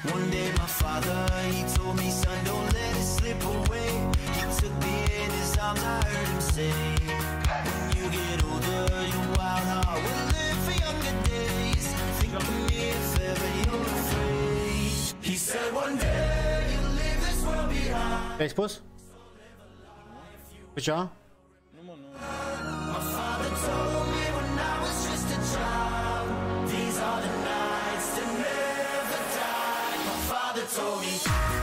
One day my father, he told me, son, don't let it slip away. He took me in his arms, I heard him say, when you get older, your wild heart will live for younger days. Think of me if ever you're afraid. He said one day you'll leave this world behind. Ce ai spus? Pe cea? Nu mă, nu. My father told me when I was just a child, these are the nights that never die. My father told me.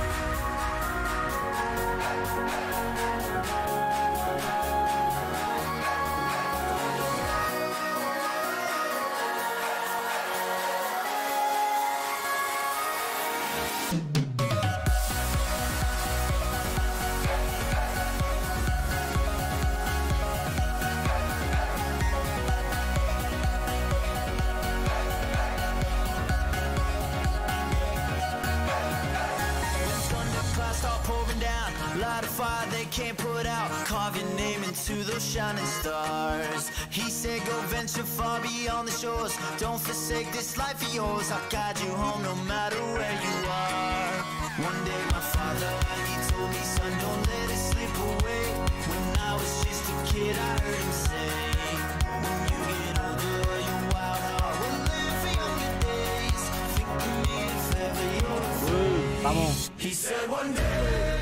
Light a fire they can't put out. Carve your name into those shining stars. He said go venture far beyond the shores. Don't forsake this life of yours. I'll guide you home no matter where you are. One day my father, he told me, son, don't let it slip away. When I was just a kid I heard him say, when you get older your wild heart will live for younger days. Think of me if ever you're afraid. He said one day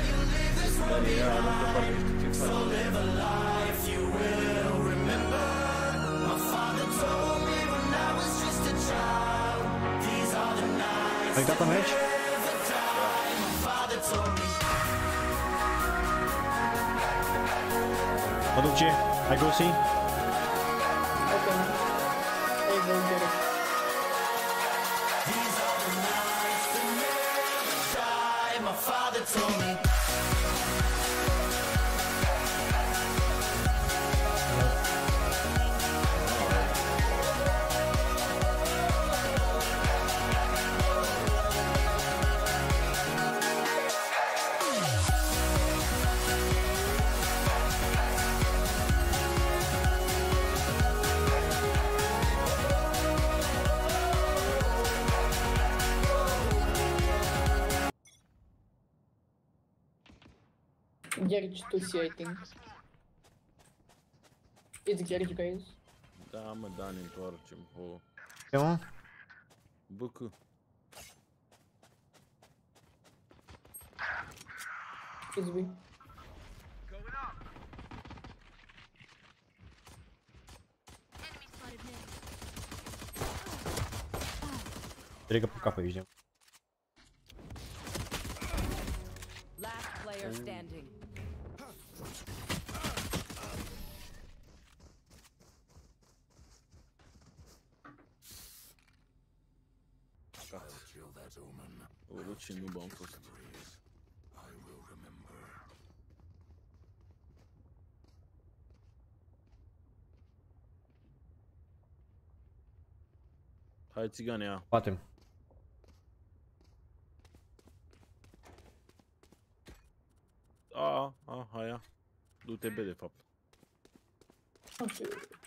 so live a life you will remember. My father told me when I was just a child, these are the nights Ai dat în meci? never die. My father told me. Mă duc ce? Ai go see? Okay. Hey, go get it. These are the nights that never die. My father told me. Garage 2C, I think. It's garage, guys. Da, mă, Dani, întoarce-mi, ho. Ce mă? Băcă. It's B. Trec pe cap aici. Last player standing. O, ce noob am fost. Hai, țigane, ia. Batem. Hai, ia. Du-te B, de fapt. Okay.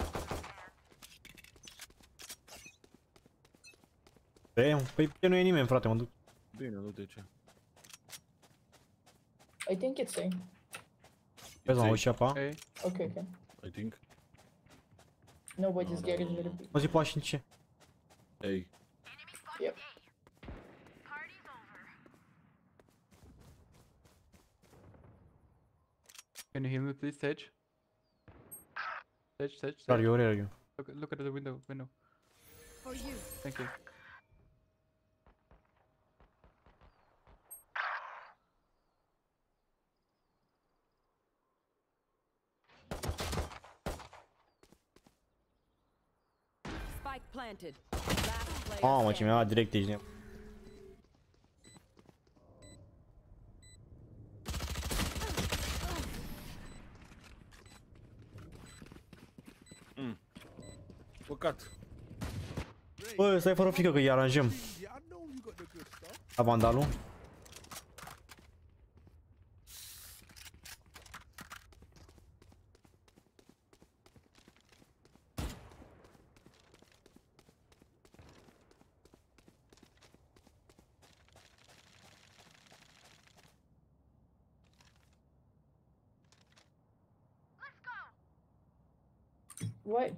Păi nu e nimeni, frate, mă duc. Bine, du-te ce. I think it's A. Vezi, mă, uși apa. Okay, okay. I think. No, but it's garage very big. Mă zi pași în ce? Hey. Yep. Can you heal me, please, Sage? Sage, Sage, Are Sage. you, where are you? Look at the window. For you. Thank you. Spike planted. Last player Mamă, ce standing. mi-a dat direct aici. Păcat. Bă, stai fără frică că îi aranjăm. La vandalul. Why?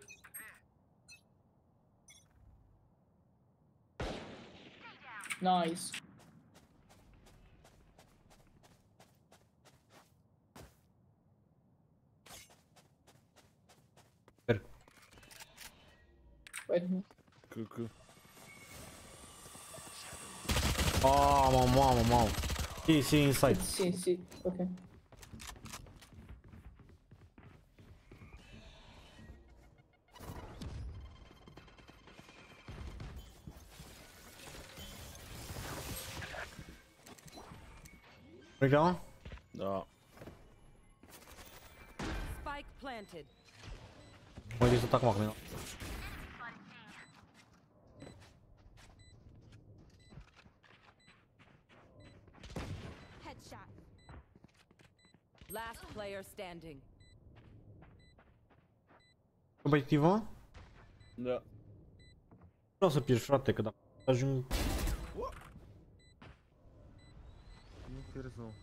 Nice. Wait. Că. Mamă. See inside. See. Okay. Breakdown? Da. Spike planted. Mă gândesc acum cu mine. Headshot. Last player standing. Competitivă? Da. Vreau să pierzi, frate, că dacă ajung... Nu pierzi, nu.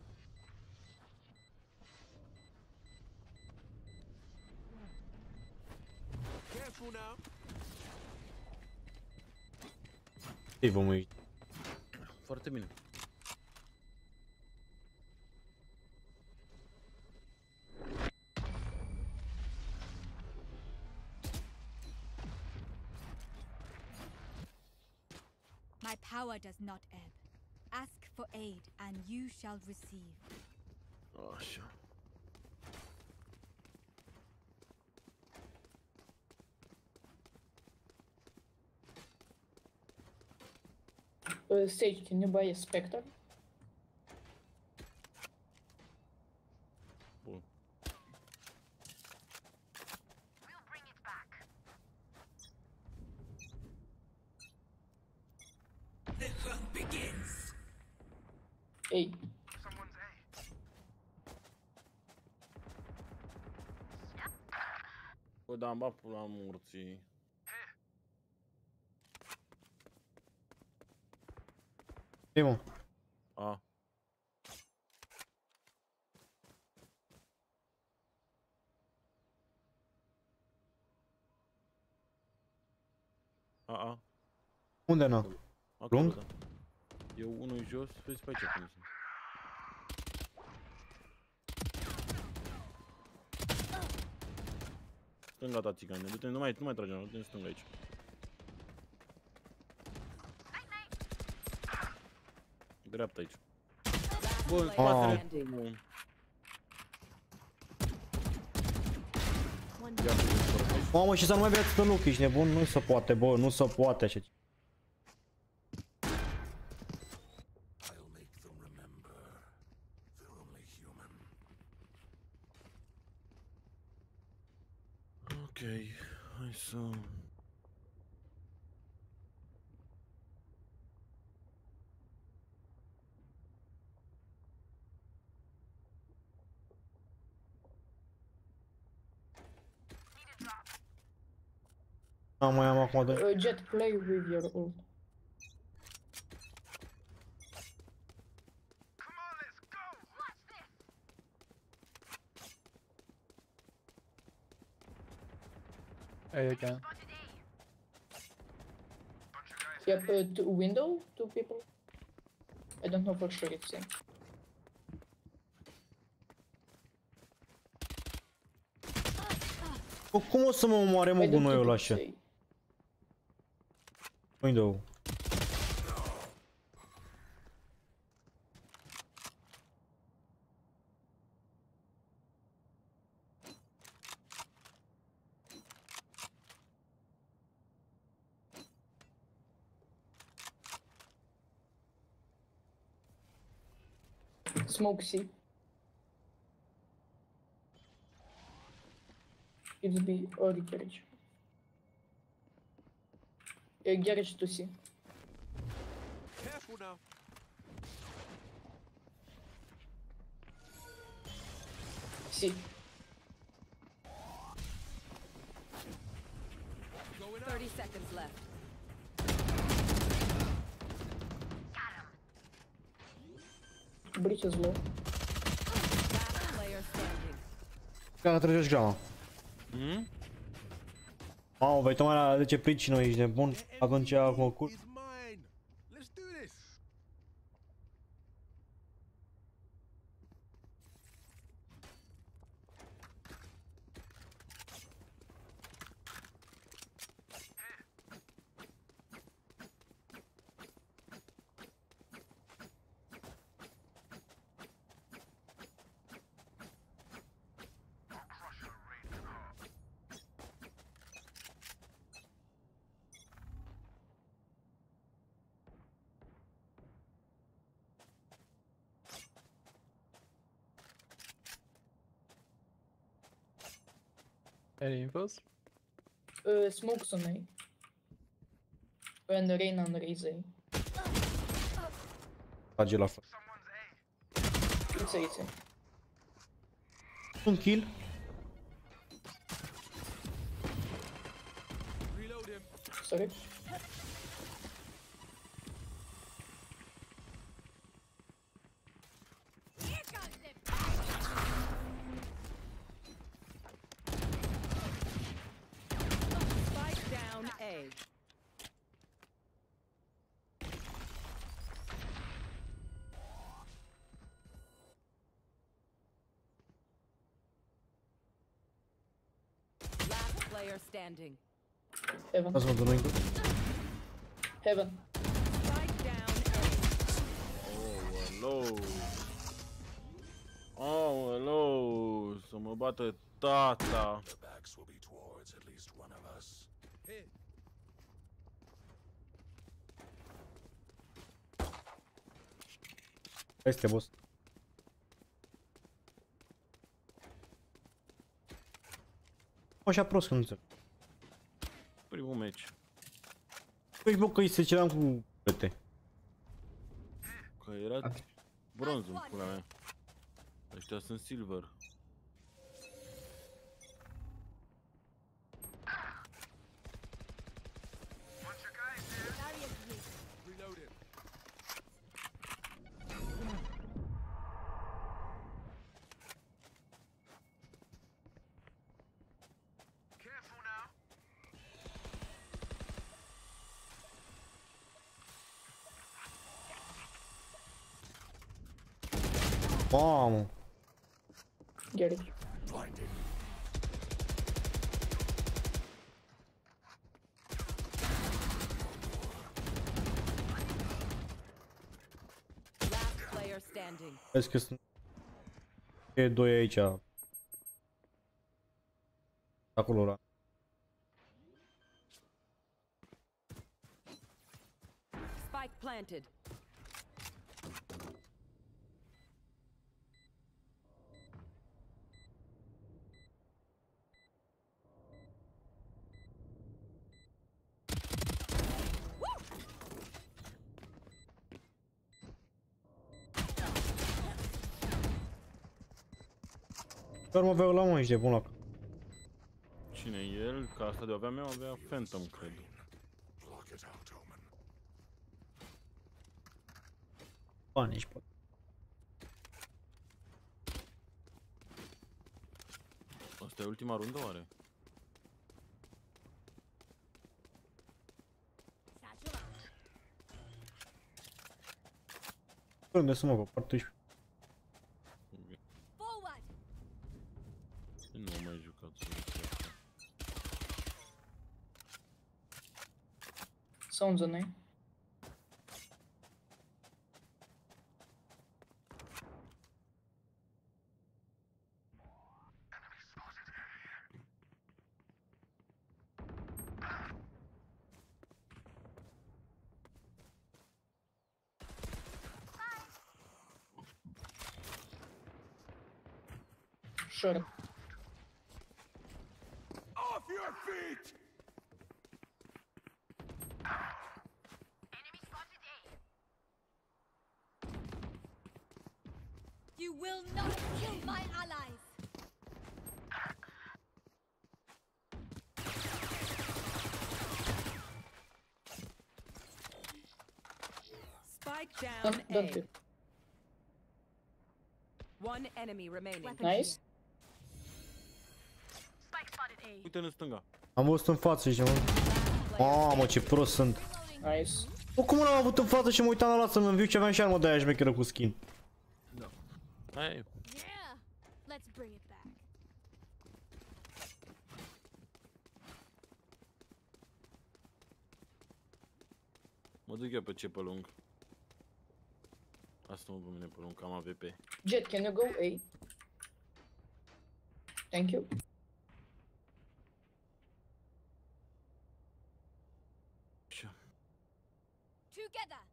Ei, vom uita. Foarte bine. My power does not ebb. Ask for aid, and you shall receive. Așa. Sage, can you buy a Spectre? Bun. Hey, Bă, dar am bat pula morții. Ei, mă. A. A. Unde n-a? Acolo, Lung? da. E unul jos, vezi pe aici cum sunt. Stânga ta, țigane. Du-te, nu mai trage, du-te în stânga aici. Dreapta aici. Bă, în spatele Standing. tău. One Ia cu aici. Mamă, și să nu mai bea atâta loc, ești nebun? Nu se poate, bă, nu se poate așa. Ok, hai să... Mai am acum de... Jet, play with your ult. Hey, again. Yep, window, 2 people. I don't know for sure it's same. Bă, cum o să mă omoare, mă, I don't gunoiul think it's așa? safe. Window. Smoke C. It's B or garage. Garage to C. Careful now. C. 30 seconds left. Breach is low. Last player standing. Gata, trăgești grama. Mamă, vei tocmai la 10 pricini, ești nebun? Atunci acum cur... Is mine. Let's do this. Any infos? Smokes on A. And rain on Raze A. Trage la fel. It's A, it's A. Un kill. Reload him. Sorry. Spike down A. Last player standing. Heaven. Lasă-mă de noi. Heaven. Spike down A. Oh, hello. Oh, hello. Să mă bată tata. The backs will be towards at least one of us. Here. Este boss. Așa prost că nu înțeleg. Primul meci. Păi bă, că îi se ceram cu pete. Că era bronz în pula mea. Ăștia sunt silver. Reload him. Careful now. Mamă. Get it. Blinded. Last player standing. Vezi că sunt... E doi aici. Acolo la... Spike planted. Doar mă aveau la mă, ești de bun la... Cine e el? Ca asta de avea meu avea Phantom, cred. Block it out, Omen. Bani ești, poate. Asta e ultima rundă, oare? Unde să mă văd? Partea 12. Forward! Nu am mai jucat soluția asta. Sounds on A. Sure. Off your feet! You will not kill my allies! Spike down Don't A. be. One enemy remaining. Weapon Nice. here. Spike spotted A. Uite în stânga. Am văzut în față și mă. Mamă, ce prost sunt. Nice. O, cum l-am avut în față și mă uitam la ăla să-mi înviu ce aveam și armă de aia șmecheră cu skin. Hai, Yeah. Let's bring it back. mă duc eu pe ce pe lung. Asta mă pe mine pe lung, că am AVP. Jet, can you go A? Thank you. Așa. Together.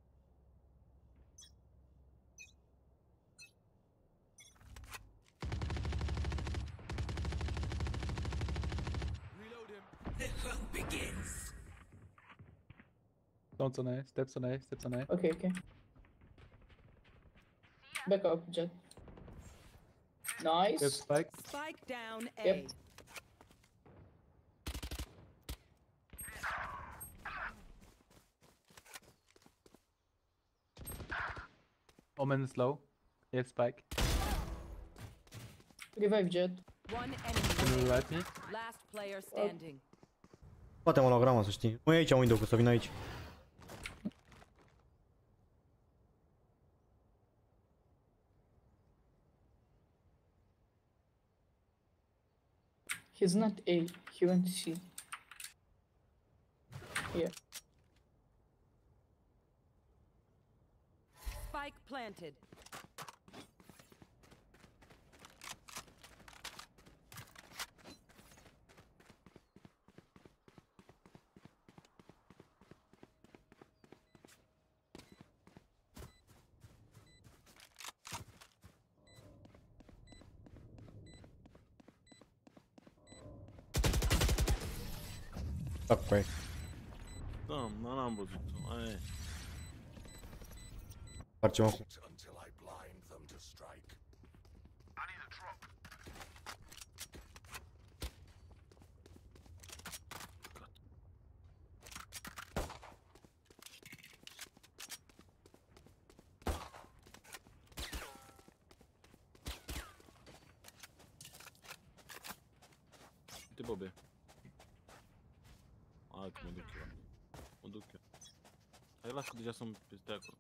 Don't on A, steps on A, steps on A. Okay, okay. Back up, Jet. Get Nice. spike. Spike down A. Yep. Omen is low. He has spike. Revive Jet. One Can enemy you remaining. revive me? Last player standing. Poate mă la grama, să știi. Nu e aici window, că să vin aici. He's not A. He went C. Yeah. Spike planted. Tac pe aia. Da, n-am văzut-o. Aia e. Facem acum. Until I blind them to strike. Uite, Bobe. Hai că mă duc eu. Mă duc eu. Hai, las că deja sunt peste acolo.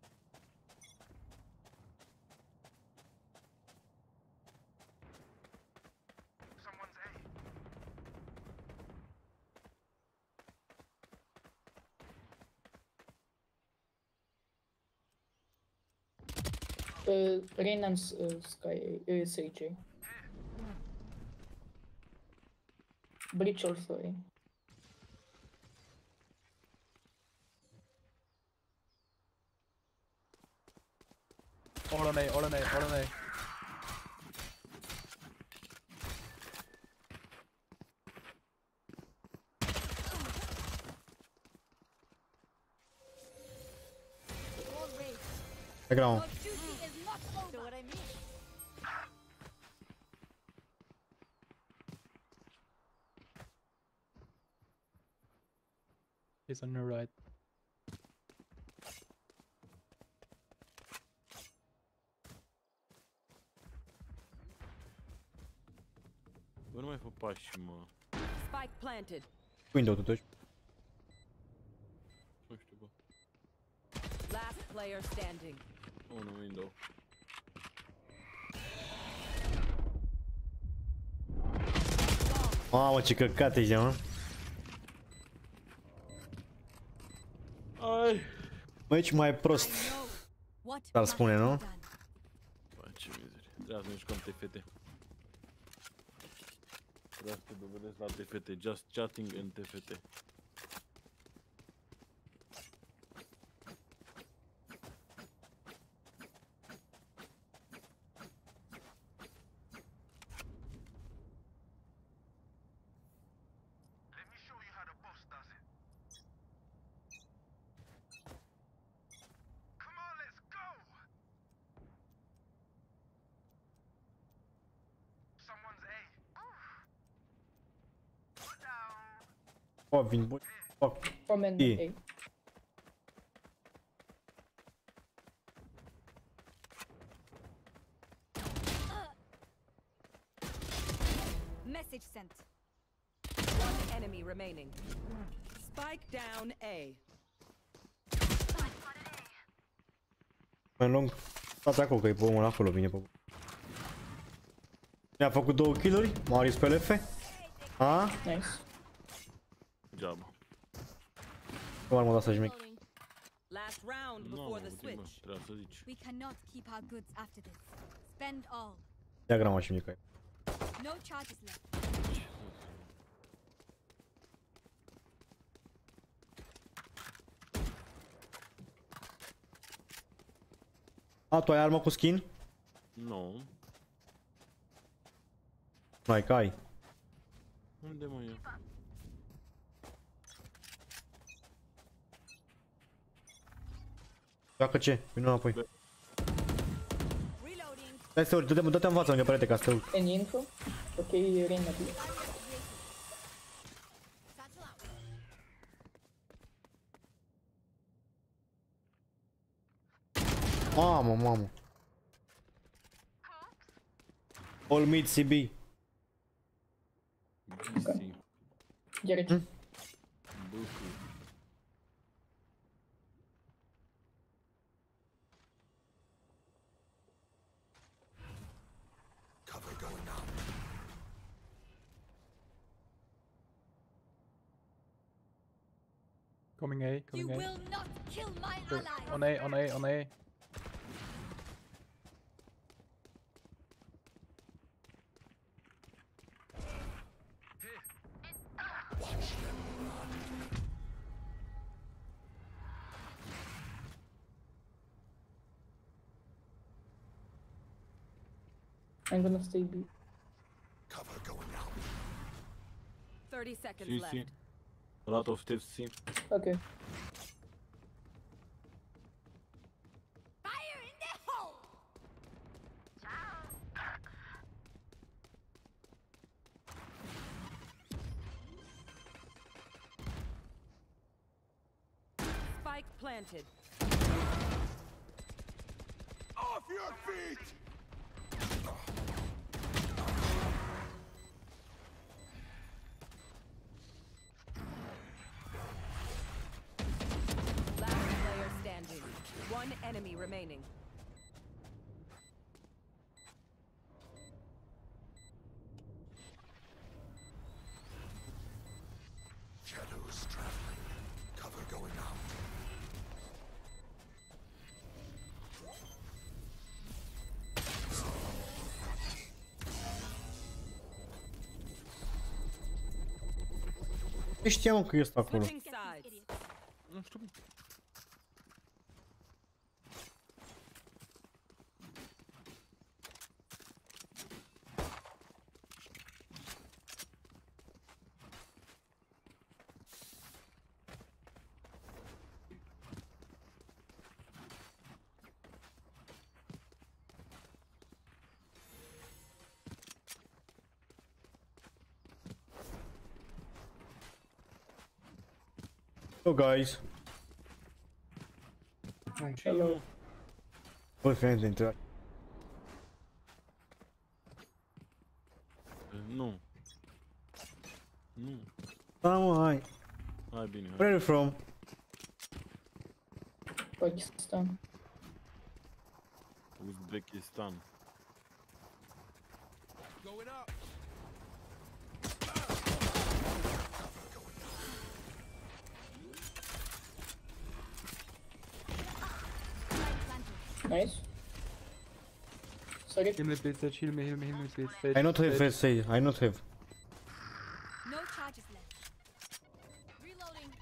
Rain and Sky, Sage. Breach also A. All on A, all on A, all on A. Pe grama. Your duty is not over. Know what I mean? He's on your right. Bă, nu mai fă pași, mă. Spike planted. Window totuși. Nu știu, bă. Last player standing. Unul window. Mamă, ce căcat ești, mă. Ai! Mă, aici mai prost. What Dar must spune, be nu? done? Bă, ce mizerie. Trebuia să ne jucăm TFT. Trebuia să te dovedesc la TFT. Just chatting în TFT. O, vin, bă. Fuck. Omen E. A. Message sent. One enemy remaining. Spike down A. Mai lung. Stați acolo că e pe omul acolo, vine pe... Mi-a făcut 2 kill-uri, Marius pe LF. A? Nice. Degeaba. Nu m-ar muta să jmic. Last round Nu, before the uite, switch. trebuia să zici. We cannot keep our goods after this. Spend all. Diagrama și mică. No charges left. A, tu ai armă cu skin? Nu. Mai că ai. Unde mă e? Dacă ce? Vino înapoi. Stai să urci, dă-te în față lângă perete ca să te urc. Any info? Ok, Reina, please. Mamă, mamă. All mid CB. GC. Garage. Bucu. Cover going out. Coming A, You coming A. will not kill my Sure. ally. On A, on A, on A. I'm gonna stay B. Cover going out. 30 seconds CC. left. A lot of steps C. Okay. Fire in the hole. Spike planted. Off your feet! Last player standing. One enemy remaining. Shadows traveling. Cover going out. Nu știam că este acolo. Switching sides. Nu știu. Hello guys. Hello. Băi, friends, intra. Nu. Nu. Da, mă, hai. Hai bine, hai. Where are you from? Pakistan. Uzbekistan. Going up. Nice. Sorry. Heal me, please, Sage. Heal me, please. Sage, I not have Sage. first say, I not have. No charges left. Reloading.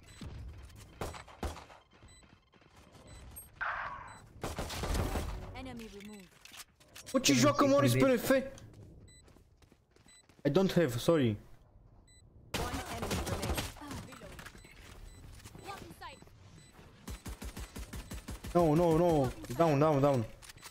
Enemy removed. Bă, ce joacă Morris pe LF? I don't have, sorry. One enemy remaining. Lock in sight. No, no, no. Down, down, down.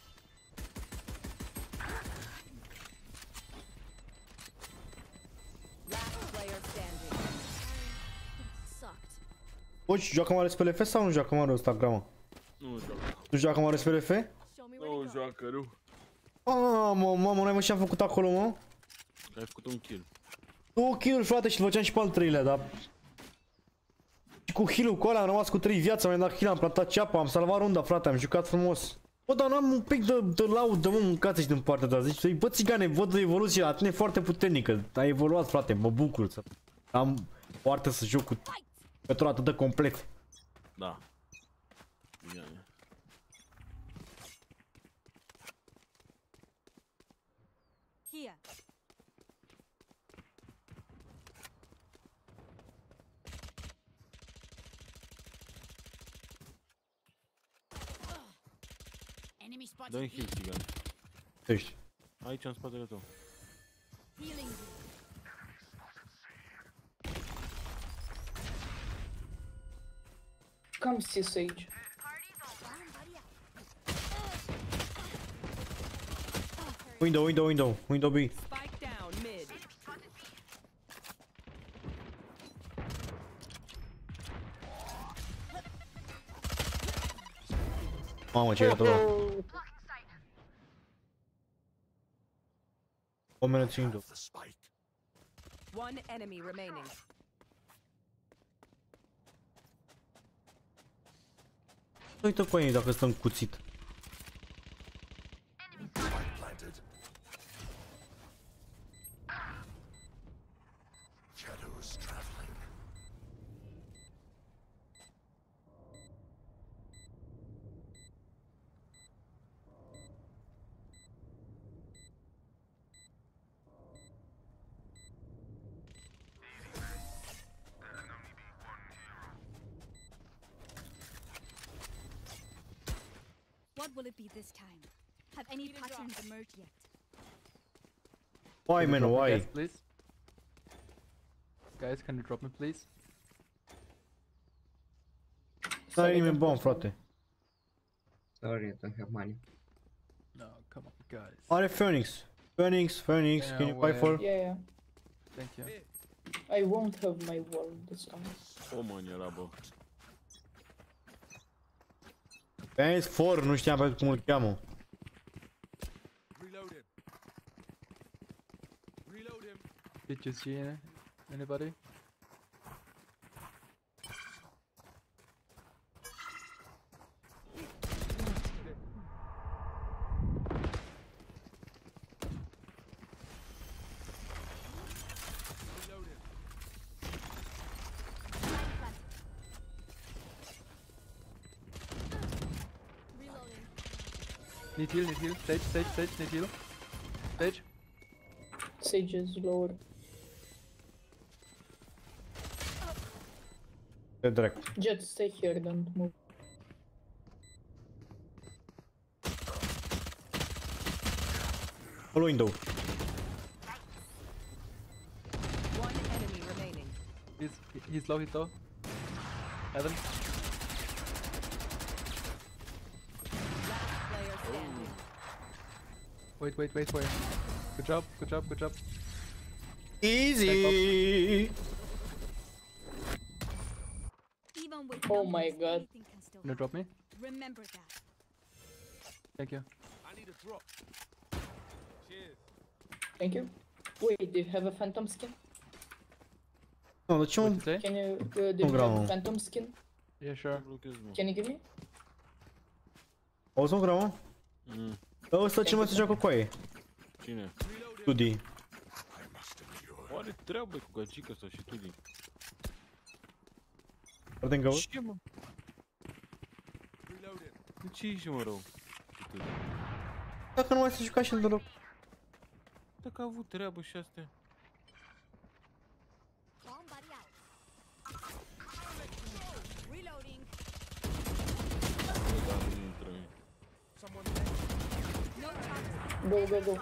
Last player standing. Sucked. Bă, și joacă Morris pe LF sau nu joacă Morris ăsta, grama? Nu joacă. Nu joacă Morris pe LF? Show me where Nu to go. joacă, rău. Mamă, mamă, n-ai mă ce-am făcut acolo, mă? Ai făcut un kill. 2 kill-uri, frate, și-l făceam și pe al treilea, dar... Și cu heal-ul cu ăla am rămas cu 3 viață, mi-am dat heal, am plantat ceapa, am salvat runda, frate, am jucat frumos. Bă, dar n-am un pic de laudă, mă, mâncați și din partea ta, zici, bă, țigane, văd evoluția la tine foarte puternică, a evoluat, frate, mă bucur să... Am foarte să joc cu Petru atât de complet. Da. Bine. Here. Enemy spotted. Dă-mi heal, țigan. Ești. Aici, în spatele tău. Healing. Come see Sage. Window B. Spike down mid. Mamă, ce e acolo? O minute window. The spike. One enemy remaining. Uită pe ei dacă stăm cuțit. Spike planted. Shadows traveling. What will it be this time? Have any patterns emerged yet? Why, man, Drop me why? gas, please. Guys, can you drop me, please? N-are nimeni bani, frate. Sorry, I don't have money. No, come on, guys. Are Phoenix. Phoenix, Yeah, can you buy well. for? Yeah. Thank you. I won't have my wall this time. O mani era, bă. Phoenix 4, nu știam pe cum îl cheamă. Reload him. Reload him. Did you see anybody? Reload him. Need heal, need heal. Sage, need heal. Sage. Sage is lower. De drept. Jet, stay here, don't move. All window. One enemy remaining. He's low, he's low. Heaven. Last player standing. Wait for him. Good job. Easy. Even with Oh my numbers, God. anything can still Can you drop me? happen. Remember that. Thank you. I need a drop. Cheers. Thank you. Wait, do you have a phantom skin? No, de ce What mă... you say? Can you do you vreau. have a phantom skin? Yeah, sure. Blochez, mă. Can you give me? Auzi, mă, grau, mă? Ăsta ce mai se joacă cu aie? Cine? Tudi. I must endure. Oare treabă cu gagica asta și tu din... Foarte în găură? Ce, mă? Reload him. De ce ești, mă, rău? Tu din. Dacă nu mai se juca și el deloc. Dacă a avut treabă și astea. Somebody out. Reloading. Bă, dar nu intră. Someone there. No charges. Go.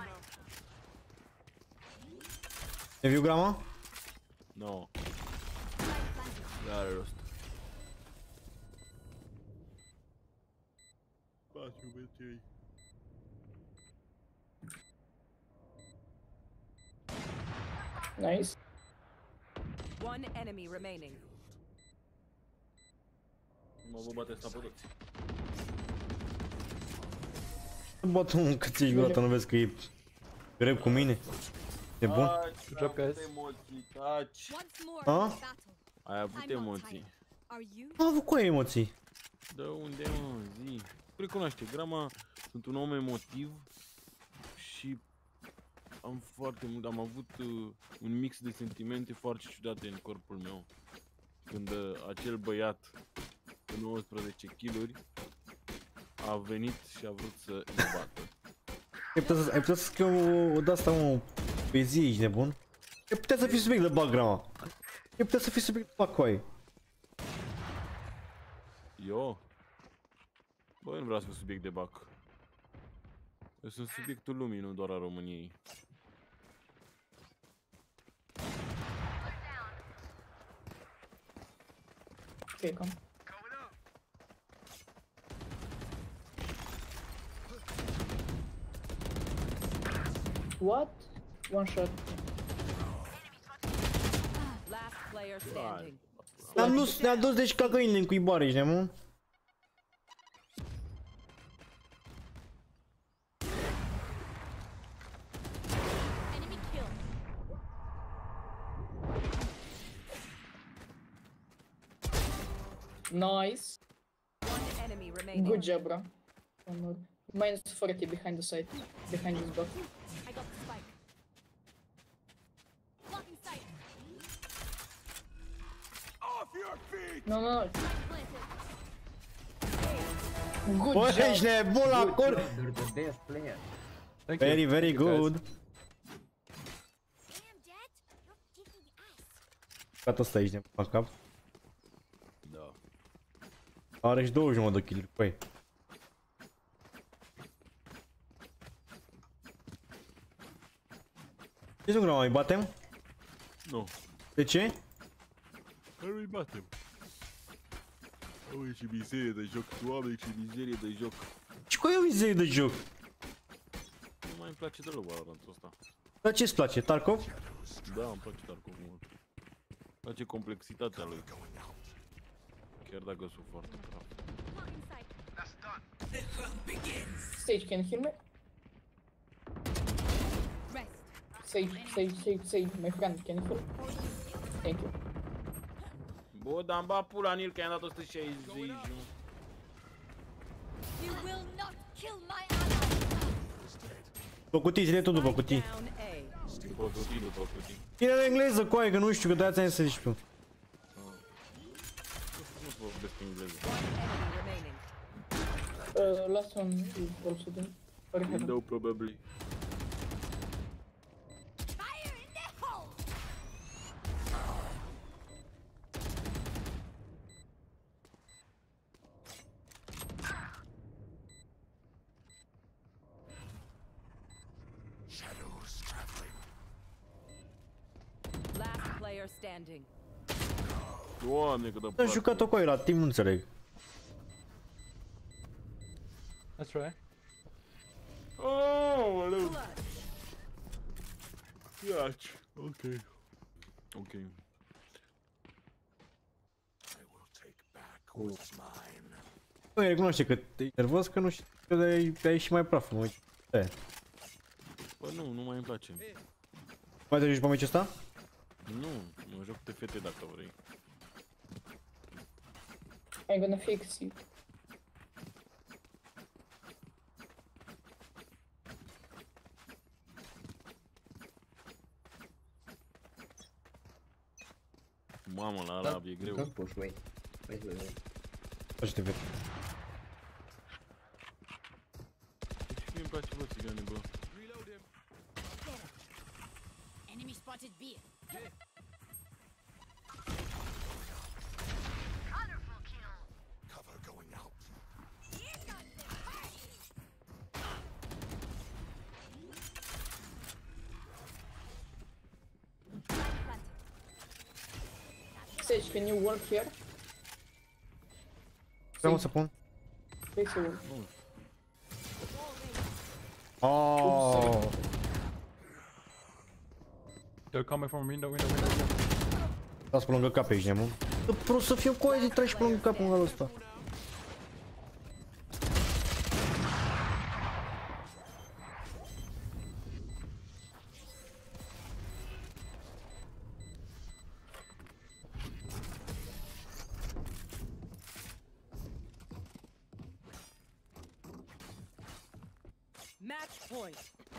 Ne viu grama? No. Are rost. Spațiu pentru ei. Nice. One enemy remaining. Mă vă bate asta pe toți. Bă, tu că ți-ești gata, nu vezi că e greu cu mine? E bun? Good job, guys. Emoții, taci. Once more Huh? in battle. Ai avut I'm not emoții. tired. Are you? Am avut cu emoții. De unde, mă, zi? Recunoaște, Grama, sunt un om emotiv și am avut un mix de sentimente foarte ciudate în corpul meu. Când acel băiat cu 19 kg a venit și a vrut să mă bată. Ai putea să scrii o de-asta, mă, pe zi, ești nebun? Ai putea să fii subiect de bug, Grama. Ai putea să fii subiect de bug, coaie. Eu? Bă, nu vreau să fiu subiect de bac. Eu sunt subiectul lumii, nu doar a României. Okay, come. What? One shot. Last player standing. Ne-am dus deci ca găinile în cuibare, ești nebun? Enemy kill. Nice. One enemy remaining. Good job, bro. One more. Minus 40 behind the side. Behind this box. I got the spike. Blocking sight. Off your feet! No, no, no. Planted. Good Bă, job. ești nebun la cor! You're the best player. Thank you. Very, very Thank you, guys. good. Damn, Dad. You're kicking ass. Gata, ăsta ești nebun la cap. Da. Are și 21 de kill-uri, păi. Ce sunt, Grama, îi batem? Nu. De ce? Nu-i batem. Oameni, ce mizerie de joc. Oameni, ce mizerie de joc. Și cu eu mizerie de joc. Nu mai îmi place deloc Valorantul ăsta. Dar ce-ți place, Tarkov? Da, îmi place Tarkov mult. Îmi place complexitatea lui. Chiar dacă sunt foarte praf. Blocking sight. Sage, can you hear me? Rest. Sage, my friend, can you hear me? Thank you. Bă, dar îmi bat pula în el că i-am dat 160. You will not kill my ally. După cutii, ține tot după cutii. Down A. După cutii, după cutii. Ține în engleză, coaie, că nu știu, că de-aia ți-am zis să zici tu. Nu vorbesc engleză. Enemy remaining. Last one is also done. Or heaven. No, probably. Fire in the hole. Shadows traveling. Last player standing. Doamne, cât de Am parte. jucat-o coaie la timp, nu înțeleg. Let's try. Oh, aleu. Iaci. Ok. Ok. I will take back what's mine. Coaie, recunoaște că te nervos, că nu știu, că de-ai și mai praf, mă uite. De-aia. Bă, nu mai îmi place. Mai te joci pe meciul ăsta? Nu, mă joc de fete dacă vrei. I'm gonna fix it. Mamă, la arab e greu. Don't push, wait. Wait. Așa te vede. Și mie îmi place, bă, țigane, bă. Enemy spotted B. Cover going out. Sage, can you work here? Vreau să pun. Place a wall. Oh. They're coming from window. Dați pe lângă cap, ești nebun. Vreau să fiu coaie de treci pe lângă cap în ăla ăsta. Match point.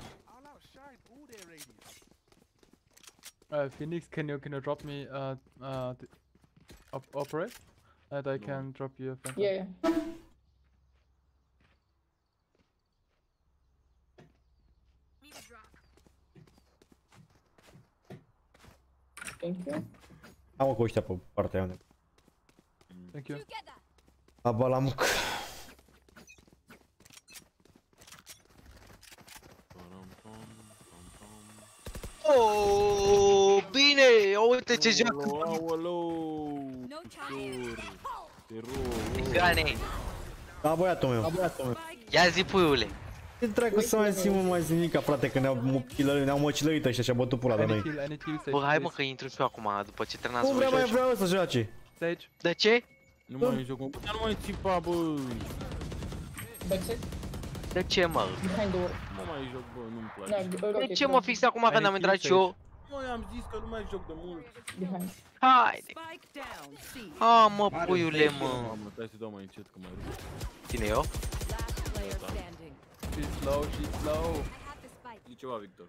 Phoenix, can you drop me the operate? And I can drop you a phantom. Yeah. Thank you. Am cu ăștia pe partea aia. Thank you. Aba la muc. Oh, bine! Uite ce joacă! Aoleu! No Te rog. Gane! Da, băiatul meu. Ia zi, puiule! Ce dracu să mai zic, mă, mai zic nimica, frate, că ne-au măcilărit ăștia și-a bătut pula de I need noi. heal, I need heal, Sage, Bă, hai mă please. că intru și eu acum, după ce terminați Nu voi vrea mai joci. vreau să joace. Sage. De ce? Nu mai joc, bă, dar nu mai țipa, bă. Backside. De ce, mă? Behind the wall. Nu mai joc, bă, nu-mi place. No, De rotate, ce mă rotate. fix acum când am intrat și eu? Măi, am zis că nu mai joc de mult. Behind. Haide! Spike down. C. Ha, mă, puiule, mă! Mamă, stai să dau mai încet, că mai rup. Cine eu? Last player standing. She's low, she's low. I have the spike. Zici ceva, Victor.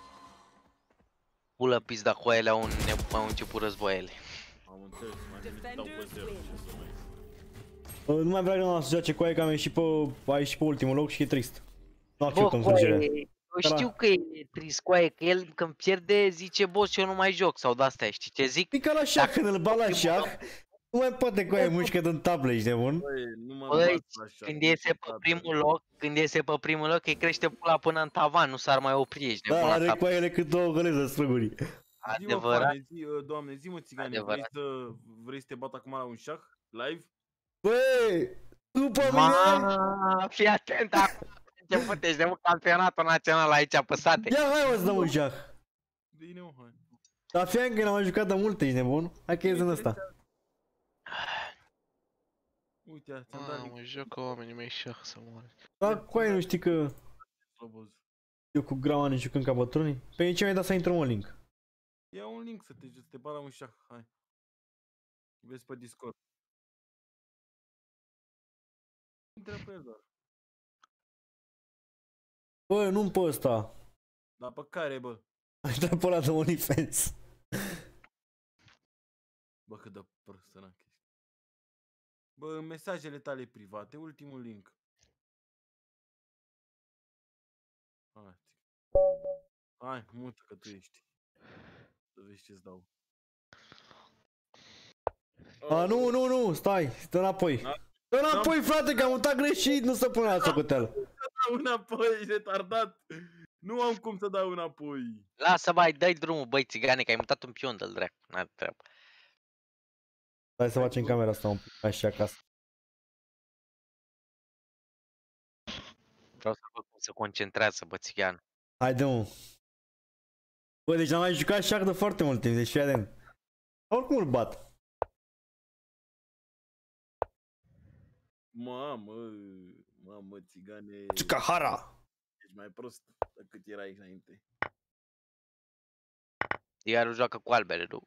Pulă pizda cu ele au început războaiele. Am înțeles, mai bine să dau pe zero, ce să mai... Nu mai vrea să joace cu aia, că am ieșit a ieșit pe ultimul loc și e trist. Nu Bă, acceptăm înfrângerea. eu știu că e trist, coaie, că el când pierde zice, boss, eu nu mai joc, sau de-astea, știi ce zic? E ca la șah, când îl bat la șah, nu mai poate cu aia mușcă din tablă, ești nebun? Băi, nu mă Băi, bat așa. când iese pe primul loc, îi crește pula până în tavan, nu s-ar mai opri, ești nebun Da, la are cap. cu aia cât două gălezi străguri. Adevărat? Doamne, zi-mă, țigane, Adevărat. vrei să te bat acum la un șah? Live? Băi, după mine, Ma, fii atent acum, început, ești nebun, campionatul național aici pe sate. ia hai mă să dăm un șah. Bine, mă, hai. Dar fiind că n-am mai jucat de multe, ești nebun? Hai că ies în ăsta. Uite, ți-am dat link, Mă, jocă oamenii mei șah să moară. Da, cu aia nu știi că sloboz. eu cu Grama ne jucăm ca bătrânii? Pe ce mi-ai dat să intrăm un link? Ia un link să te bat la un șah, hai. Vezi pe Discord. Intră pe el doar. Bă, nu-mi pe ăsta. Dar pe care, bă? Aș da pe ăla de OnlyFans. Bă, cât de prostănac ești. Bă, în mesajele tale private, ultimul link. Hai, hai, mută că tu ești. Să vezi ce-ți dau. A, nu, stai, stă înapoi. Stă înapoi, frate, că am mutat greșit, nu se pune la socoteală. Dau înapoi, ești retardat. Nu am cum să dau înapoi. Lasă, bai, dai drumul, băi, țigane, că ai mutat un pion de-l dracu, n-are treabă. Hai să facem camera asta un pic, așa acasă. Vreau să văd cum se concentrează, bă, țigan. Haide, mă. Bă, deci am mai jucat șah de foarte mult timp, deci fii atent. Oricum îl bat. Mamă, țigane. Tsukahara! Ești mai prost decât erai înainte. Iarul joacă cu albele, nu?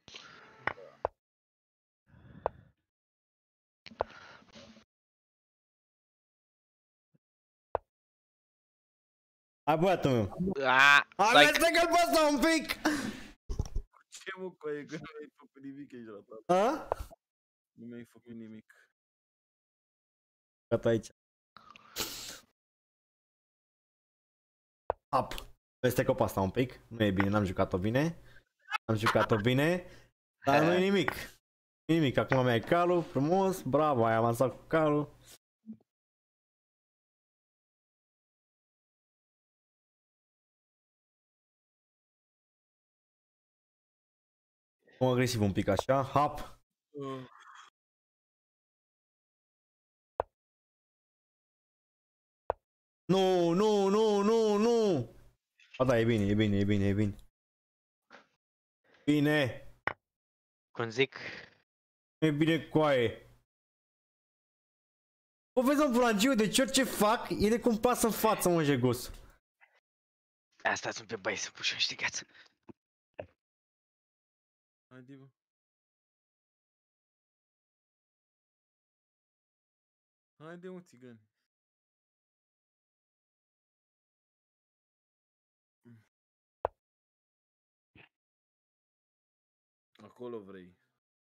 Hai, băiatul meu. Stai, Amestecă-l pe ăsta un pic! Ce mă, coaie, că nu mi-ai făcut nimic, ești ratat. A? Nu mi-ai făcut nimic. Gata aici. Up. Amestecă pe asta un pic. Nu e bine, n-am jucat-o bine. Am jucat-o bine. Dar nu e nimic. Nimic, acum mi-ai calul, frumos, bravo, ai avansat cu calul. Agresiv un pic așa, hap. Nu. A, da, e bine. Bine. cum zic? E bine, coaie. O vezi un Frangiu, deci orice fac, e de cum pasă în față, mă, jegos. Asta sunt pe băi să pușăm, știi gheață. Haide, bă. Haide, mă, țigani. Acolo vrei.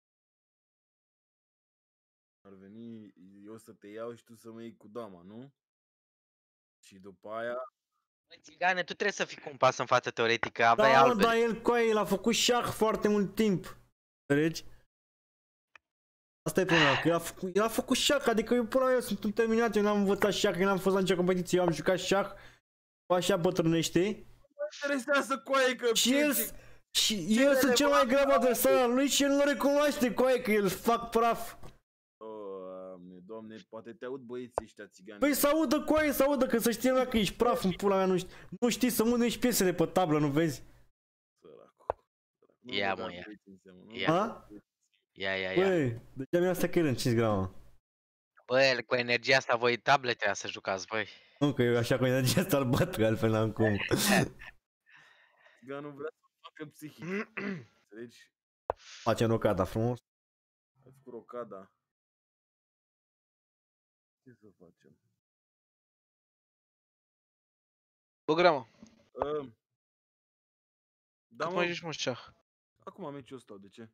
Ar veni eu să te iau și tu să mă iei cu dama, nu? Și după aia... Băi, țigane, tu trebuie să fii cu un pas în față teoretic, că aveai Da, mă, albele. dar el, el a făcut șah foarte mult timp. Înțelegi? Asta e problema, că el a făcut șah, adică eu până eu sunt un terminat, eu n-am învățat șah, eu n-am fost la nicio competiție, eu am jucat șah, așa bătrânește. Mă interesează coaie că... Și eu sunt cel mai grav adversar al lui și el nu recunoaște coaie că el fac praf. Doamne, poate te aud băieții ăștia țigani. Păi să audă coaie, să audă, că să știe lumea că ești praf în pula mea, nu știi să mânești piesele pe tablă, nu vezi? Săracu. Ia, mă, ia. Ha? Ia. Băi, deja mi-a stat că în 5 grame. Băi, cu energia asta voi tablete să jucați, băi. Nu, că eu așa cu energia asta îl bat, că altfel n-am cum. Țiganul vrea să facă psihic. Înțelegi? Face rocada frumos. Ai făcut rocada. Ce să facem? Bă, Grama, Da, cât mai joci, mă, șah? Acum am meciul ăsta, de ce?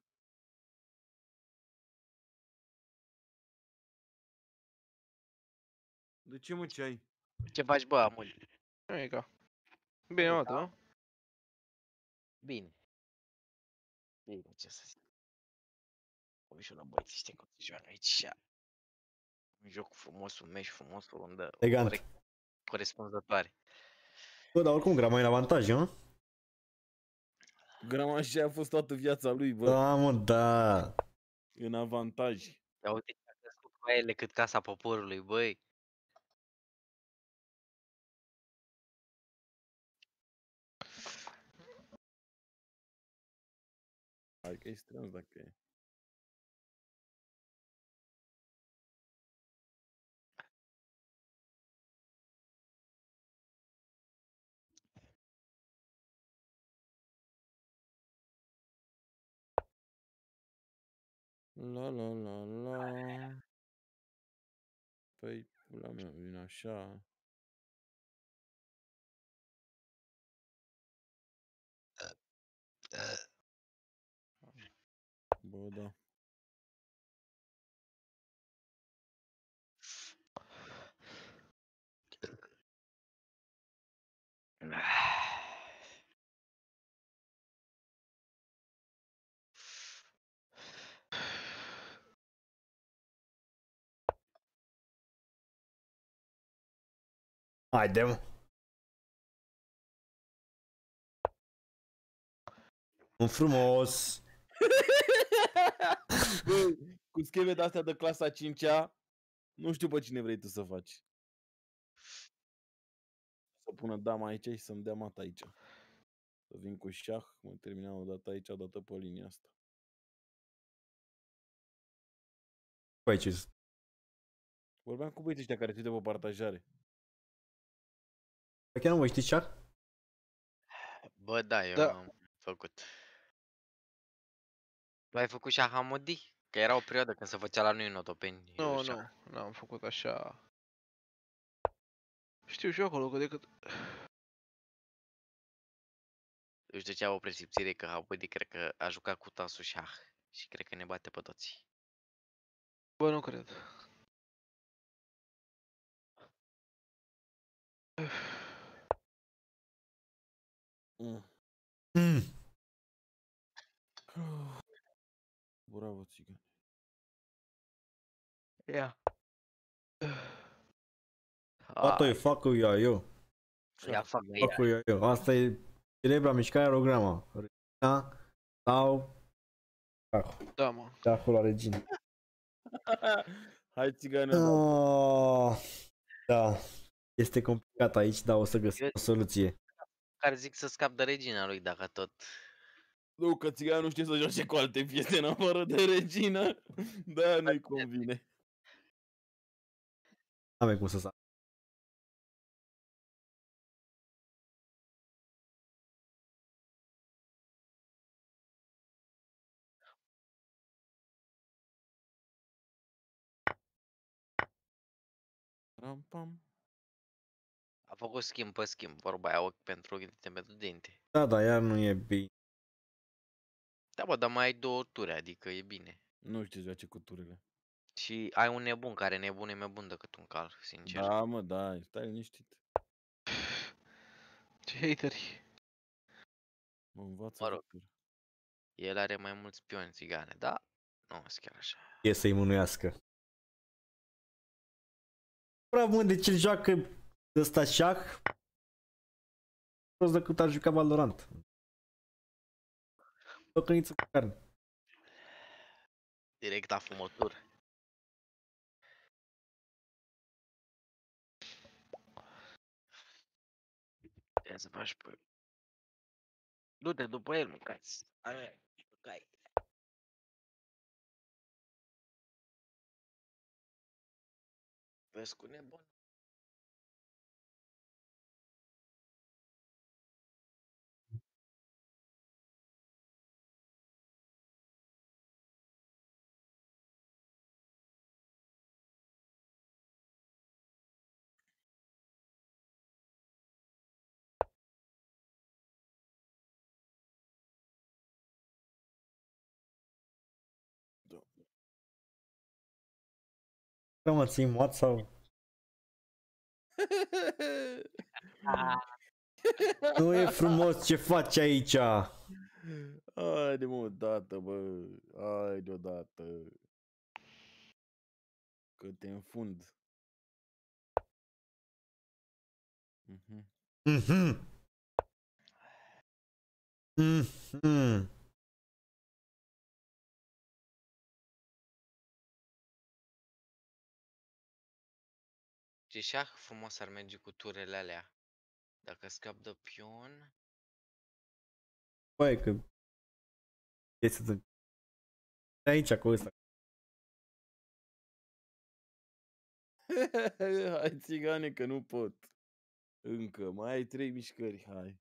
De ce, mă, ce ai? Ce faci, bă, amul? Nu e ca. Bine, mă, tu, nu? Bine. Bine, ce să zic. Mă și la băieți ăștia cum se joacă aici. Un joc frumos, un meci frumos, o rundă Elegant. corespunzătoare. Bă, dar oricum Grama e în avantaj, nu? Grama așa a fost toată viața lui, bă. Da, mă, da. În avantaj. Ia uite ce a crescut cu ele cât Casa Poporului, băi. Hai că e strâns dacă e. La la la la. Păi, pula mea, vine așa. Bă, da. Haide, mă. Un frumos. Bă, cu scheme de-astea de clasa 5-a, nu știu pe cine vrei tu să faci. Să pună dama aici și să-mi dea mat aici. Să vin cu șah, mă termina o dată aici, o dată pe linia asta. Păi, ce Vorbeam cu băieții ăștia care se uită pe partajare. chiar nu voi știți ce? Bă, da, eu Da. am făcut. Tu ai făcut și Ahamodi? Că era o perioadă când se făcea la noi în Otopeni. Nu, n-am făcut așa. Știu și eu acolo că decât... Eu știu ce am o presipțire că Ahamodi cred că a jucat cu Tasu Shah și cred că ne bate pe toți. Bă, nu cred. Bravo, țigan. Ia. What the fuck eu, eu. Ia fac Fuck eu. Asta e celebra mișcare rograma. Regina sau... Da, mă. De acolo la regina. Hai, țigană. Da. Este complicat aici, dar o să găsim o soluție. Care zic să scap de regina lui dacă tot. Nu, că țiganul nu știe să joace cu alte piese în afară de regină. Da, nu-i convine. N-avem cum să sa. Ram-pam. A făcut schimb pe schimb, vorba aia ochi pentru ochi, dinte pentru dinte. Da, dar iar nu e bine. Da, bă, dar mai ai 2 ture, adică e bine. Nu știu ce joace cu turile. Și ai un nebun care nebun e mai bun decât un cal, sincer. Da, mă, da, stai liniștit. Ce hateri. Mă învață Mă rog. Victor. El are mai mulți pioni țigane, da? Nu, sunt chiar așa. E să-i mânuiască. Bravo, mă, de ce joacă ăsta șah? Prost decât ar juca Valorant. O căniță cu carne. Direct a fumătură. Ia să faci pe... Du-te după el, mâncați. Aia, mâncai. Vezi cu nebun. Da, mă, ții moat sau... Nu e frumos ce faci aici. Haide, mă, odată, bă. Haide, odată. Că te înfund. Mhm. Mhm. Mhm. Ce șah frumos ar merge cu turele alea. Dacă scap de pion... Băi, că... E să te... Aici, cu ăsta. Hai, țigane, că nu pot. Încă, mai ai 3 mișcări, hai.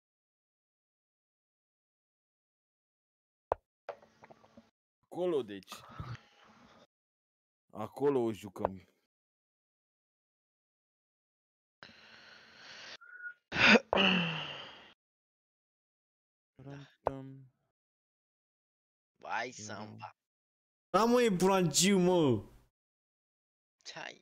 Acolo, deci. Acolo o jucăm. Ram-tam. Vai samba. Da, mă, e bulangiu, mă. Ce-ai?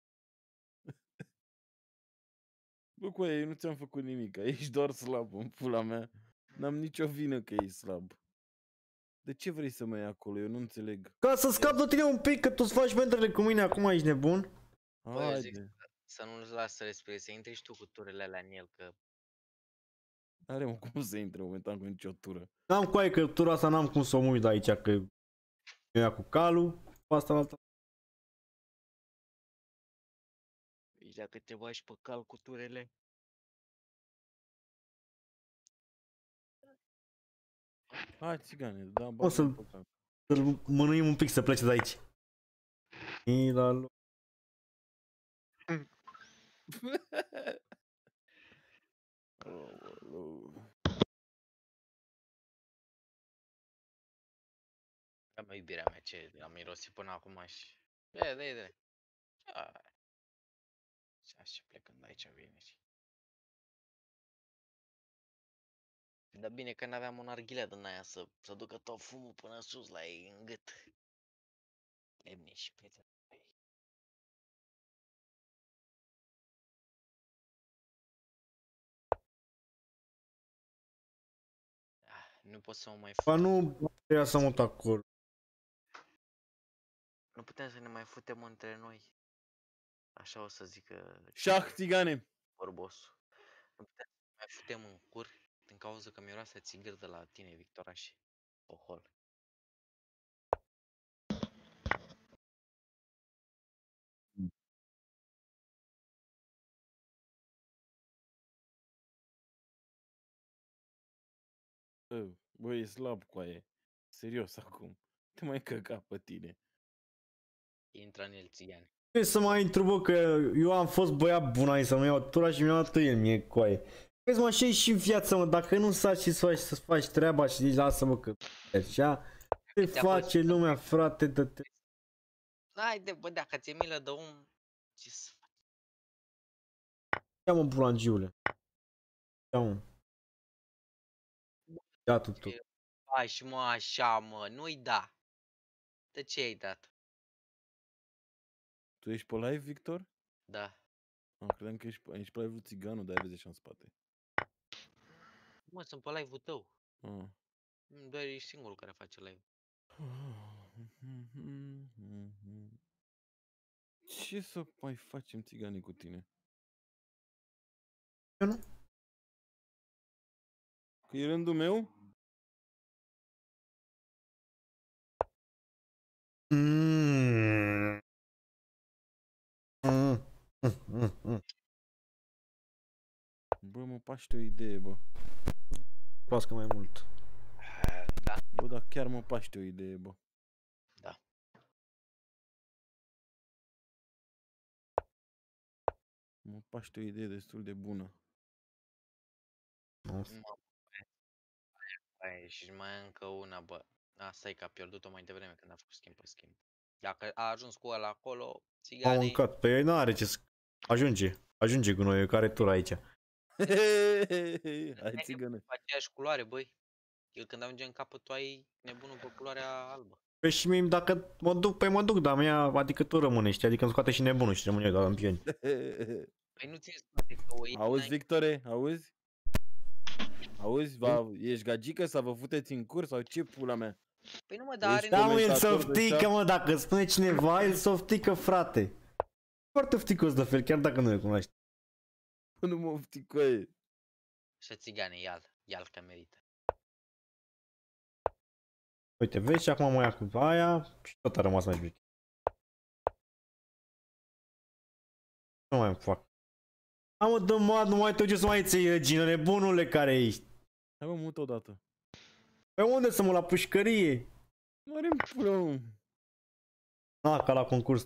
Bă, cu aia, eu nu ți-am făcut nimic, ești doar slab în pula mea. N-am nicio vină că ești slab. De ce vrei să mă iei acolo? Eu nu înțeleg. Ca să scap de tine un pic, că tu îți faci mentrele cu mine, acum ești nebun. Bă, eu zic Haide. să nu-l las să respire, să intri și tu cu turele alea în el, că... Are mă cum să intre momentan cu nicio tură. N-am coaie că tura asta n-am cum să o mui de aici, că eu ia cu calul, cu asta la altă. Deci dacă te bagi pe cal cu turele... Hai, țigane, da, O să-l mânuim un pic să plece de aici. E la loc. Da, mă, iubirea mea, ce am mirosit până acum și... De. Și așa plecând aici vineri. Dar bine că n-aveam un arghilea din aia să ducă tot fumul până sus la ei în gât. Lemne și pietre. Nu pot să mă mai Ba fut. nu trebuia să mut acolo. Nu putem să ne mai futem între noi. Așa o să zică Șah, țigane! borbosul. Nu putem să ne mai futem în cur din cauza că miroase țigăr de la tine, Victoraș. Pohol. Bă, e slab cu aia. Serios acum. Te mai căca pe tine. Intră în el țigane. Ce să mai intru, bă, că eu am fost băiat bun aici să-mi iau tura și mi-a luat el mie coaie. Vezi, mă, așa e și în viață, mă, dacă nu saci și să faci treaba și zici, lasă-mă că așa, ce face lumea, frate, de-te. Haide, bă, dacă ți-e milă de om, ce să faci? Ia-mă, bulangiule. Ia-mă. Ia tu. faci, mă, așa, mă? Nu-i da. De ce ai dat? Tu ești pe live, Victor? Da. Credeam că ești pe live-ul Țiganul, de-aia vezi așa în spate. Mă, sunt pe live-ul tău. Ah. Doar ești singurul care face live. Ce să mai facem, Țigane, cu tine? Eu nu. Că e rândul meu? Bă, mă paște o idee, bă. Pască mai mult. Da. Bă, dar chiar mă paște o idee, bă. Da. Mă paște o idee destul de bună. Băi, și mai încă una, bă. Asta e că a pierdut-o mai devreme când a făcut schimb pe schimb. Dacă a ajuns cu ăla acolo, M-am Țigane... mâncat. Pe ei n-are ce să... Ajunge cu noi, care tur aici. Hai, Țigane. Pe aceeași culoare, băi. El când ajunge în capăt, tu ai nebunul pe culoarea albă. Păi și mie, dacă mă duc, dar mea, adică tu rămânești, adică îmi scoate și nebunul și rămâne eu la campioni. Păi nu ți-e scoate că o iei. Auzi, Victore, auzi? Auzi, ești gagică să vă futeți în curs sau ce pula mea? Păi nu mă, dar are... Da, mă, el softică, mă, dacă spune cineva, el softică, frate. Foarte ofticos de fel, chiar dacă nu le cunoști. Nu mă ofticoie. Și Țigane, ia-l că merită. Uite, vezi, și acum mă ia cu aia și tot a rămas mai vechi. Nu mai fac. Mă, dă mat, nu mai te duci să mai ții regină, nebunule care ești. Hai mă, mut odată. Pe unde să mă, la pușcărie? Nu are pula. Ca la concurs.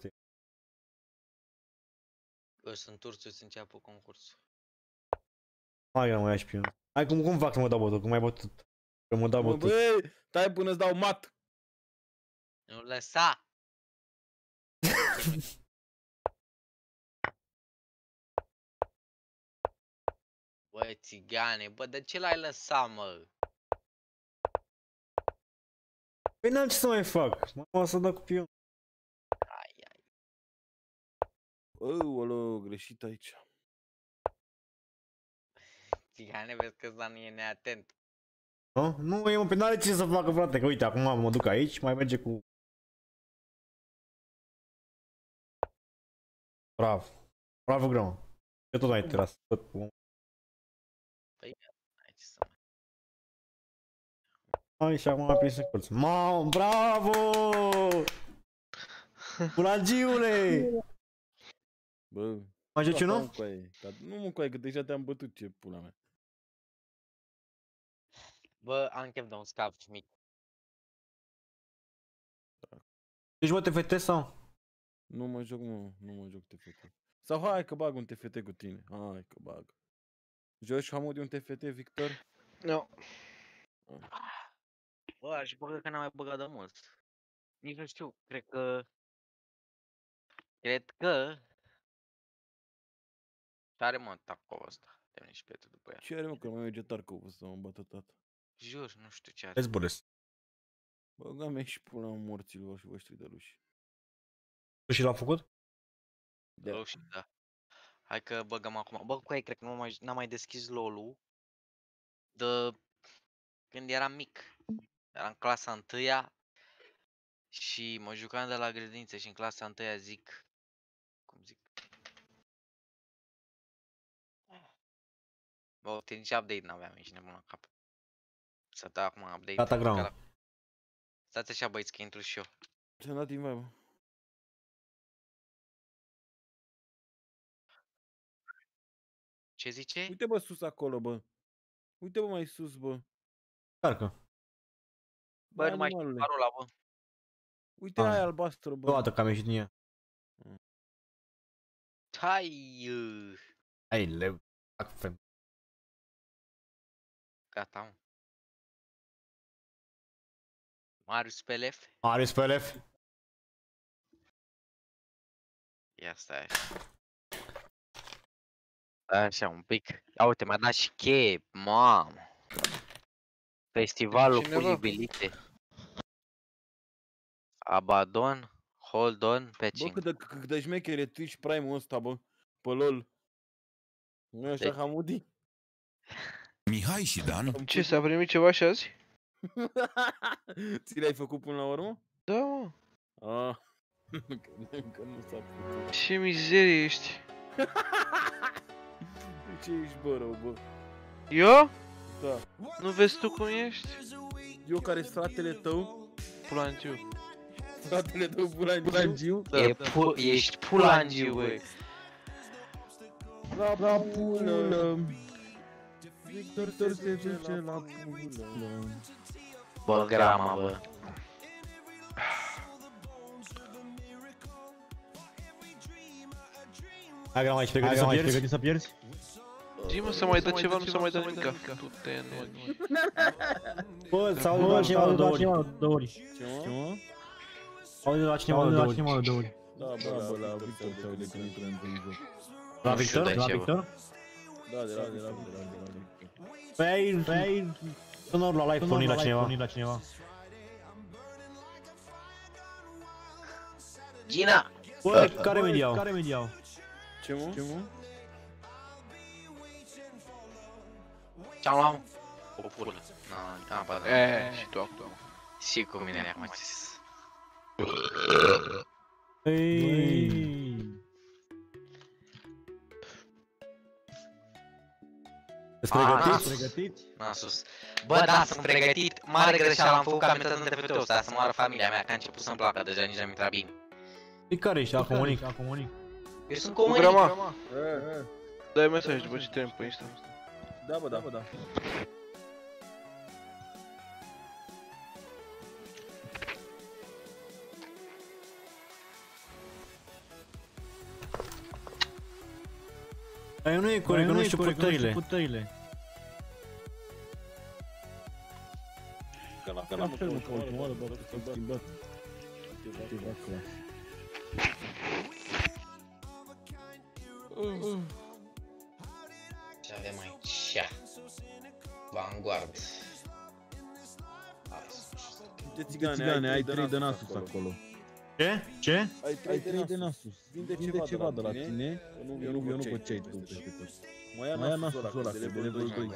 Eu sunt turciu să înceapă concursul. Hai, mă ia și pe eu. Hai, cum fac să mă dau bătut, cum ai bătut? Că mă dau bătut. Băi, stai până îți dau mat. Nu lăsa! Bă, Țigane, bă, de ce l-ai lăsat, mă? Păi n-am ce să mai fac, mă să dau cu pion. Ai. Ălă, greșit aici. Țigane, vezi că Zan e neatent. Nu? Nu, e mă, pe n-are ce să facă, frate, că uite, acum mă duc aici, mai merge cu... Bravo, grămă. Eu tot ai tras, tot cu... Păi, hai ce să mai... Hai, și acum am prins în colț. Mamă, bravo! Curagiule! Bă, mai joci unul? Nu mă coaie, că deja te-am bătut, ce pula mea. Bă, am chef de un scap mic. Deci mă TFT sau? Nu mă joc TFT. Sau hai că bag un TFT cu tine. Hai că bag. Joci Hamud un TFT, Victor? Nu. Bă, aș băga că n-am mai băgat de mult. Nici nu știu, cred că... Ce-are mă tacul ăsta? Te-am și pe tu după ea. Ce are mă că mai merge Tarkov să mă bată tata? Jur, nu știu ce are. Vezi, Boris. Băga mea și pula morților și voștri de ruși. Tu și l-a făcut? Da. Da. Hai că băgăm acum. Bă, cu aia cred că n-am mai deschis LOL-ul de când eram mic. Eram în clasa 1-a și mă jucam de la grădiniță și în clasa 1-a zic... Cum zic? Bă, nici update n-aveam, ești nebun la cap. Să dau acum update. Gata, grau. Stați așa, băieți, că intru și eu. Ce-am dat invite, bă? Ce zice? Uite bă sus acolo, bă. Uite bă mai sus, bă. Carcă. Bă, nu mai știu parola, bă. Uite aia albastră, bă. O dată că am ieșit din ea. Hai, leu. Gata, mă. Marius Pelef. Marius Pelef. Ia stai așa. Așa, un pic. Ia uite, mi-a dat și cheie, mamă. Festivalul Cineva? Pulibilite. Abaddon, Hold On, Bă, Patching. cât de șmecher e Twitch Prime-ul ăsta, bă, pe LOL. Nu e așa Deci- Hamudi? Mihai și Dan Ce, s-a primit ceva și azi? Ți le-ai făcut până la urmă? Da, mă. Ah, credeam că nu s-a putut. Ce mizerie ești. De ce ești, bă, rău, bă? Eu? Da. Nu vezi tu cum ești? Eu care sunt fratele tău, Pulantiu. fratele tău Bulangiu, Ești pulangiu, băi. la pulă. Victor se duce la pulă. Bă, grama, bă. Hai Grama, ești pregătit să pierzi? Zi-mă să mai dă ceva, nu să mai dă nimica. Tu te Bă, s-a auzit la cineva de două ori. Ce, mă? Auzi la cineva de două ori. Da, bă, la Victor se aude când intră într-un joc. La Nu știu Victor? de La ce, bă. Victor? Da, de la Victor. Păi ai... Sunor la live pornit la cineva. Gina! Bă, care mediau? Ce, mă? Ce-am luat? O pulă. Nu, ba da. Și tu acum. Și cu mine acum ce zis. Ești pregătit? N-am sus. Bă, da, sunt pregătit. Mare greșeală am făcut că am intrat în TFT-ul ăsta, să moară familia mea, că a început să-mi placă deja, nici n-am intrat bine. E care ești? Comunic. Eu sunt Cu comunic. grama. Dai mesaj după ce termin pe Insta. Da, bă, da. Dar nu e corect, că nu știu putările. Că la fel, mă, că ultima oară, bă, s-a schimbat. Ceva clar. Ce avem aici? Vanguard. De țigane, ai 3 de Nasus acolo. Ce? Ai 3 de Nasus. Vinde ceva de la tine. Eu nu văd ce ai tu peste tot. Mai ia Nasus ăla, de level 2.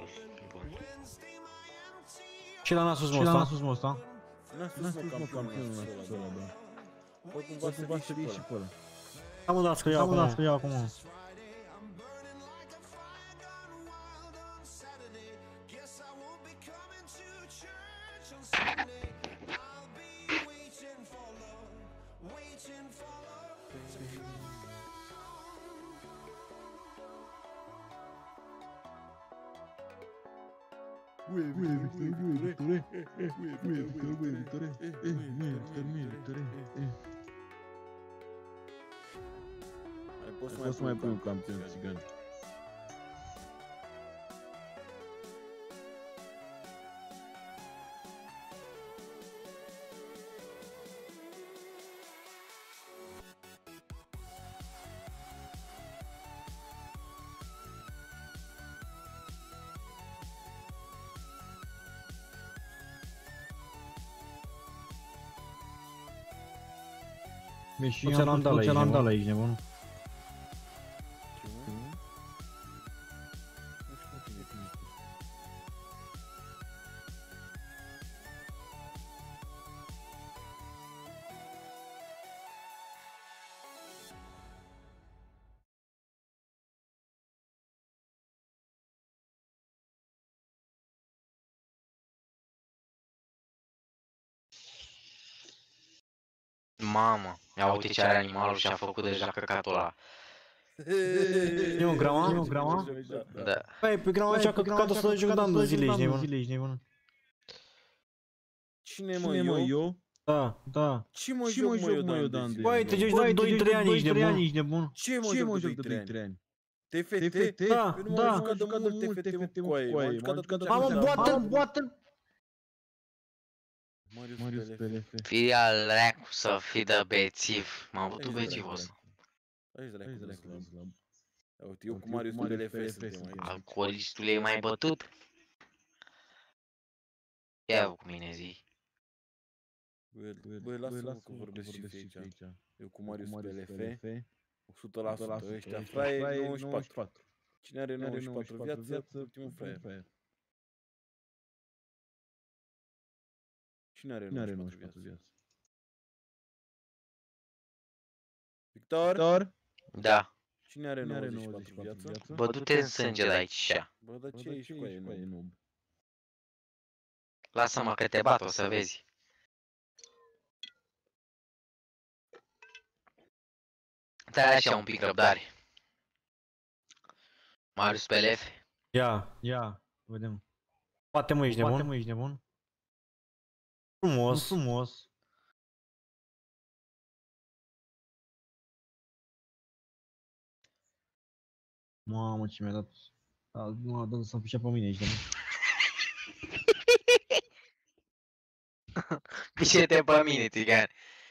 Ce la Nasus mă ăsta? Nasus mă, campionul ăla, da. Bă, cumva să fie și pe ăla. Am dat că iau acum. Poți să mai pui un campion țigan. Și am pus celandal aici, nebun. Mamă, ia uite ce are animalul și a făcut deja căcatul ăla. E un grama? Da. Păi, pe grama așa căcatul să joc Dan de zile, ești nebun. Cine mă, eu? Da. Ce mă joc, mă, eu, Dan? Băi, te joci de 2-3 ani, ești nebun. Ce mă joc de 2-3 ani? TFT? Da. Eu nu m-am jucat de mult TFT, mă, coaie. Mamă, boată! Marius PLF. Fii al dracu să fii de bețiv. M-am bătut bețivul ăsta. Uite, eu cu Marius PLF suntem aici. Alcoolistul e mai bătut. Ia cu mine zi. Băi, lasă-mă că vorbesc și aici. Eu cu Marius pe LF, 100%, ăștia fraie 94. Cine are 94 viață, ultimul fraier. Cine are 94 viață? Victor? Da. Cine are 94 viață? Bă, du-te în sânge de aici. Bă, dar ce ești cu aia, noob? Lasă-mă că te bat, o să vezi. Stai așa un pic răbdare. Marius pe LF. Ia, vedem. Poate mă, ești nebun? Frumos. Mamă, ce mi-a dat. M-a dat să-mi pișea pe mine aici, nebun. Pișe-te pe mine, țigan.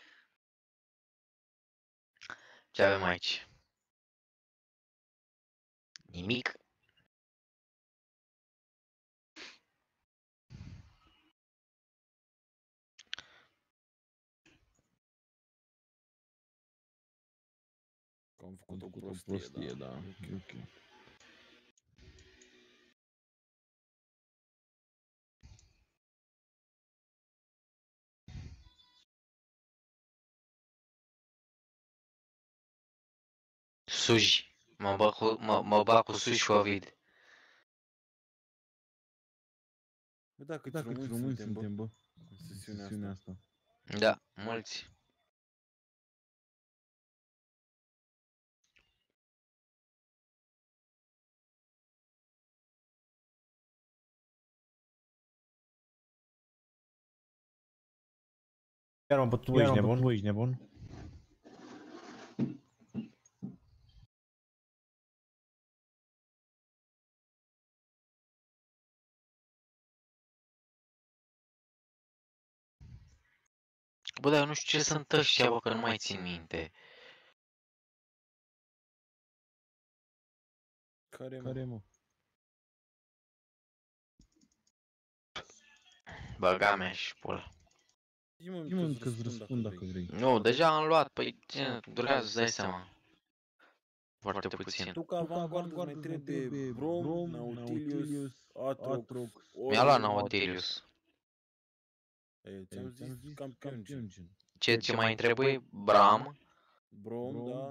Ce avem aici? Nimic. Că am făcut o prostie, da. Ok. Suji. Mă bag cu Suji și Ovid. Bă, da, câți români suntem, bă, în sesiunea asta. Da, mulți. Chiar m-am bătut, tu ești nebun? Bă, dar eu nu știu ce sunt ăștia, bă, că nu mai țin minte. Care, mă? Băga mea și pula. Zi-mă că-ți răspund dacă vrei. Nu, deja am luat, păi ce durează, îți dai seama. Foarte puțin. Tu ca avantgardă mai trebuie Brom, Nautilius, Atrox, Mi-a luat Nautilius. Ți-am zis campion gen. Ce mai trebuie? Bram. Brom, da,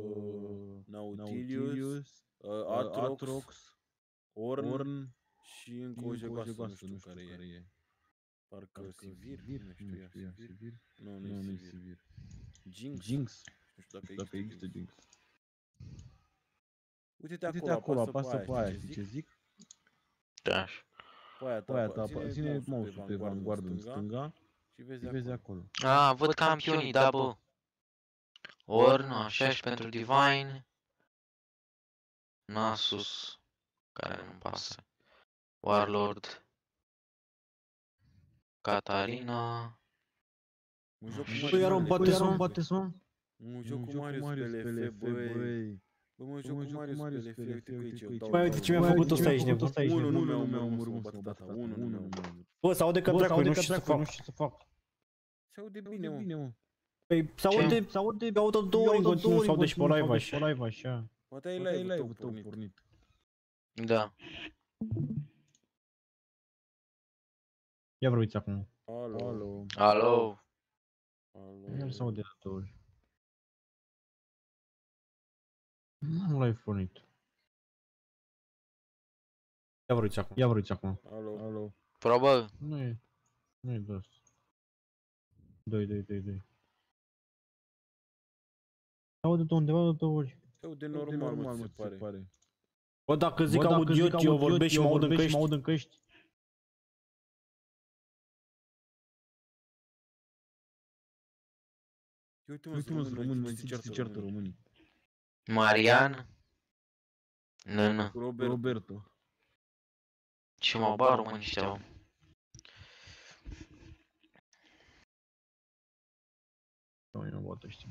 Nautilius, Atrox, Ornn și încă o jegoasă, nu știu care e. Parcă Sivir, nu știu, Sivir? Nu, nu e Sivir. Jinx? Nu știu dacă există Jinx. Uite-te acolo, apasă pe aia, știi ce zic? Da. Pe aia ta, ține mouse-ul pe vanguardă în stânga și vezi acolo. A, văd campionii, da, bă. Ornn, așa și pentru Divine. Nasus, care nu pasă. Warlord. Catarina. Bă, iar un bate son. Un joc cu Marius pe LF, băi. Bă, mă joc cu Marius pe LF, uite că aici eu dau. Mai uite ce mi-a făcut ăsta aici, nebun. Unul nu mi-a omorât, mă, tata, unul nu mi-a omorât. Bă, s-aude ca dracu, nu știu ce să fac. Se aude bine, mă. Păi, s-aude, audă două ori în continuu, s-aude și pe live așa. Poate ai live-ul tău pornit. Da. Ia vorbiți acum. Alo. Nu s-aude de două ori. Nu l-ai pornit. Ia vorbiți acum. Alo. Probă. Nu e de asta. 2. Aude de undeva de două ori. Se aude normal, mă, se pare. Bă, dacă zic audiot, eu vorbesc și mă aud în căști. Uite-mă, români, mă zice ce ceartă românii. Marian. Nână. Roberto. Ce mă bar românii ăștia, bă. Mai nu bată, știu.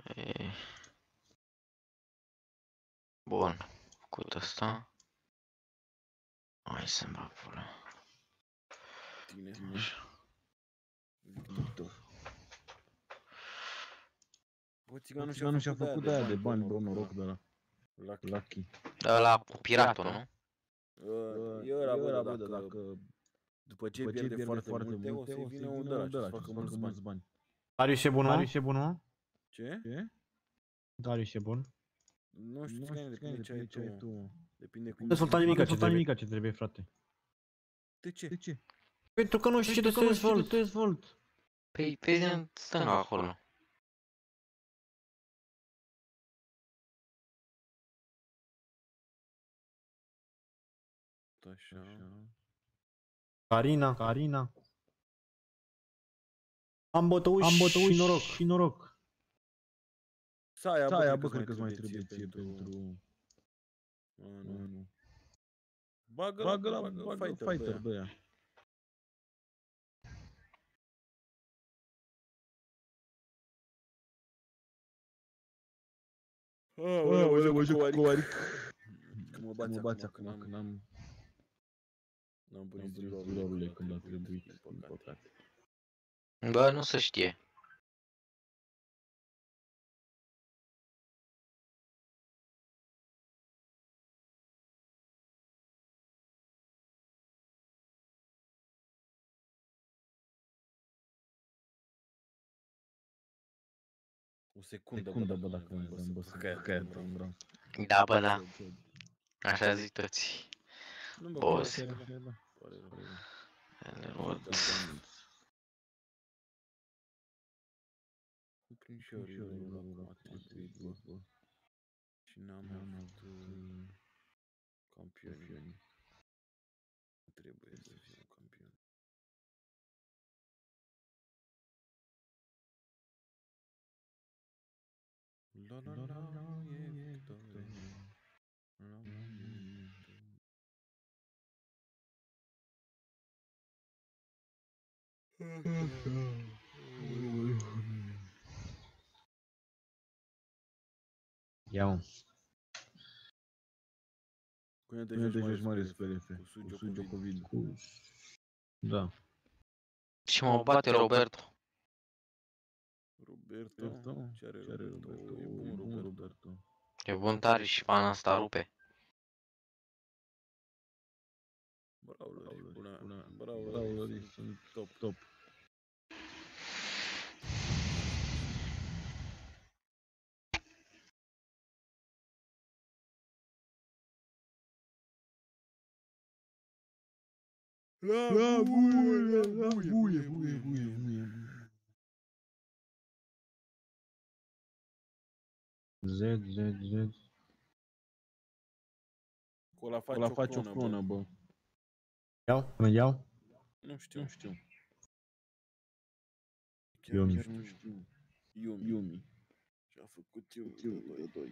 E... Bun, făcut asta. Hai să-mi bag pula. Tine. Victor. Bă, țiganul și-a făcut de aia de bani, bă, noroc de la Lucky. Ăla cu piratul, nu? E ăla, bă, dacă după ce pierde foarte multe, o să-i vină unul de ăla și să facă mulți bani. Darius e bun, mă? Darius e bun, mă? Ce? Darius e bun. Nu știu, țigane, depinde ce ai tu. Depinde cum... Nu sunt nimica ce trebuie, frate. De ce? Pentru că nu știu ce de să dezvolt. Păi, vezi în stânga acolo. Așa. Carina. Am bătăut și noroc. Saia, bă, cred că-ți mai trebuie ție pentru... Nu. Bagă la fighter, bă, ea. Mă joc cu Aric. Că mă bați acum când n-am pus zero-urile când a trebuit, din păcate. Bă, nu se știe. O secundă, bă, dacă îmi dăm, bă, să caia vreau. Da, bă, da. Așa zic toți. Boss. Prin și eu la Madrid, bă. Și n-am avut campioni. Trebuie să fim campioni. La, e victorie. Ia-o. Când te joci mare spre F, cu Sujo Covid. Da. Și mă bate Roberto. Roberto? Ce are Roberto? E bun Roberto. E bun tare și pana asta rupe. Bravo, Lori, sunt top. La buie. Z. Ăla face o clonă, bă. Iau? Nu știu. Yumi. Ce-a făcut Yumi 2.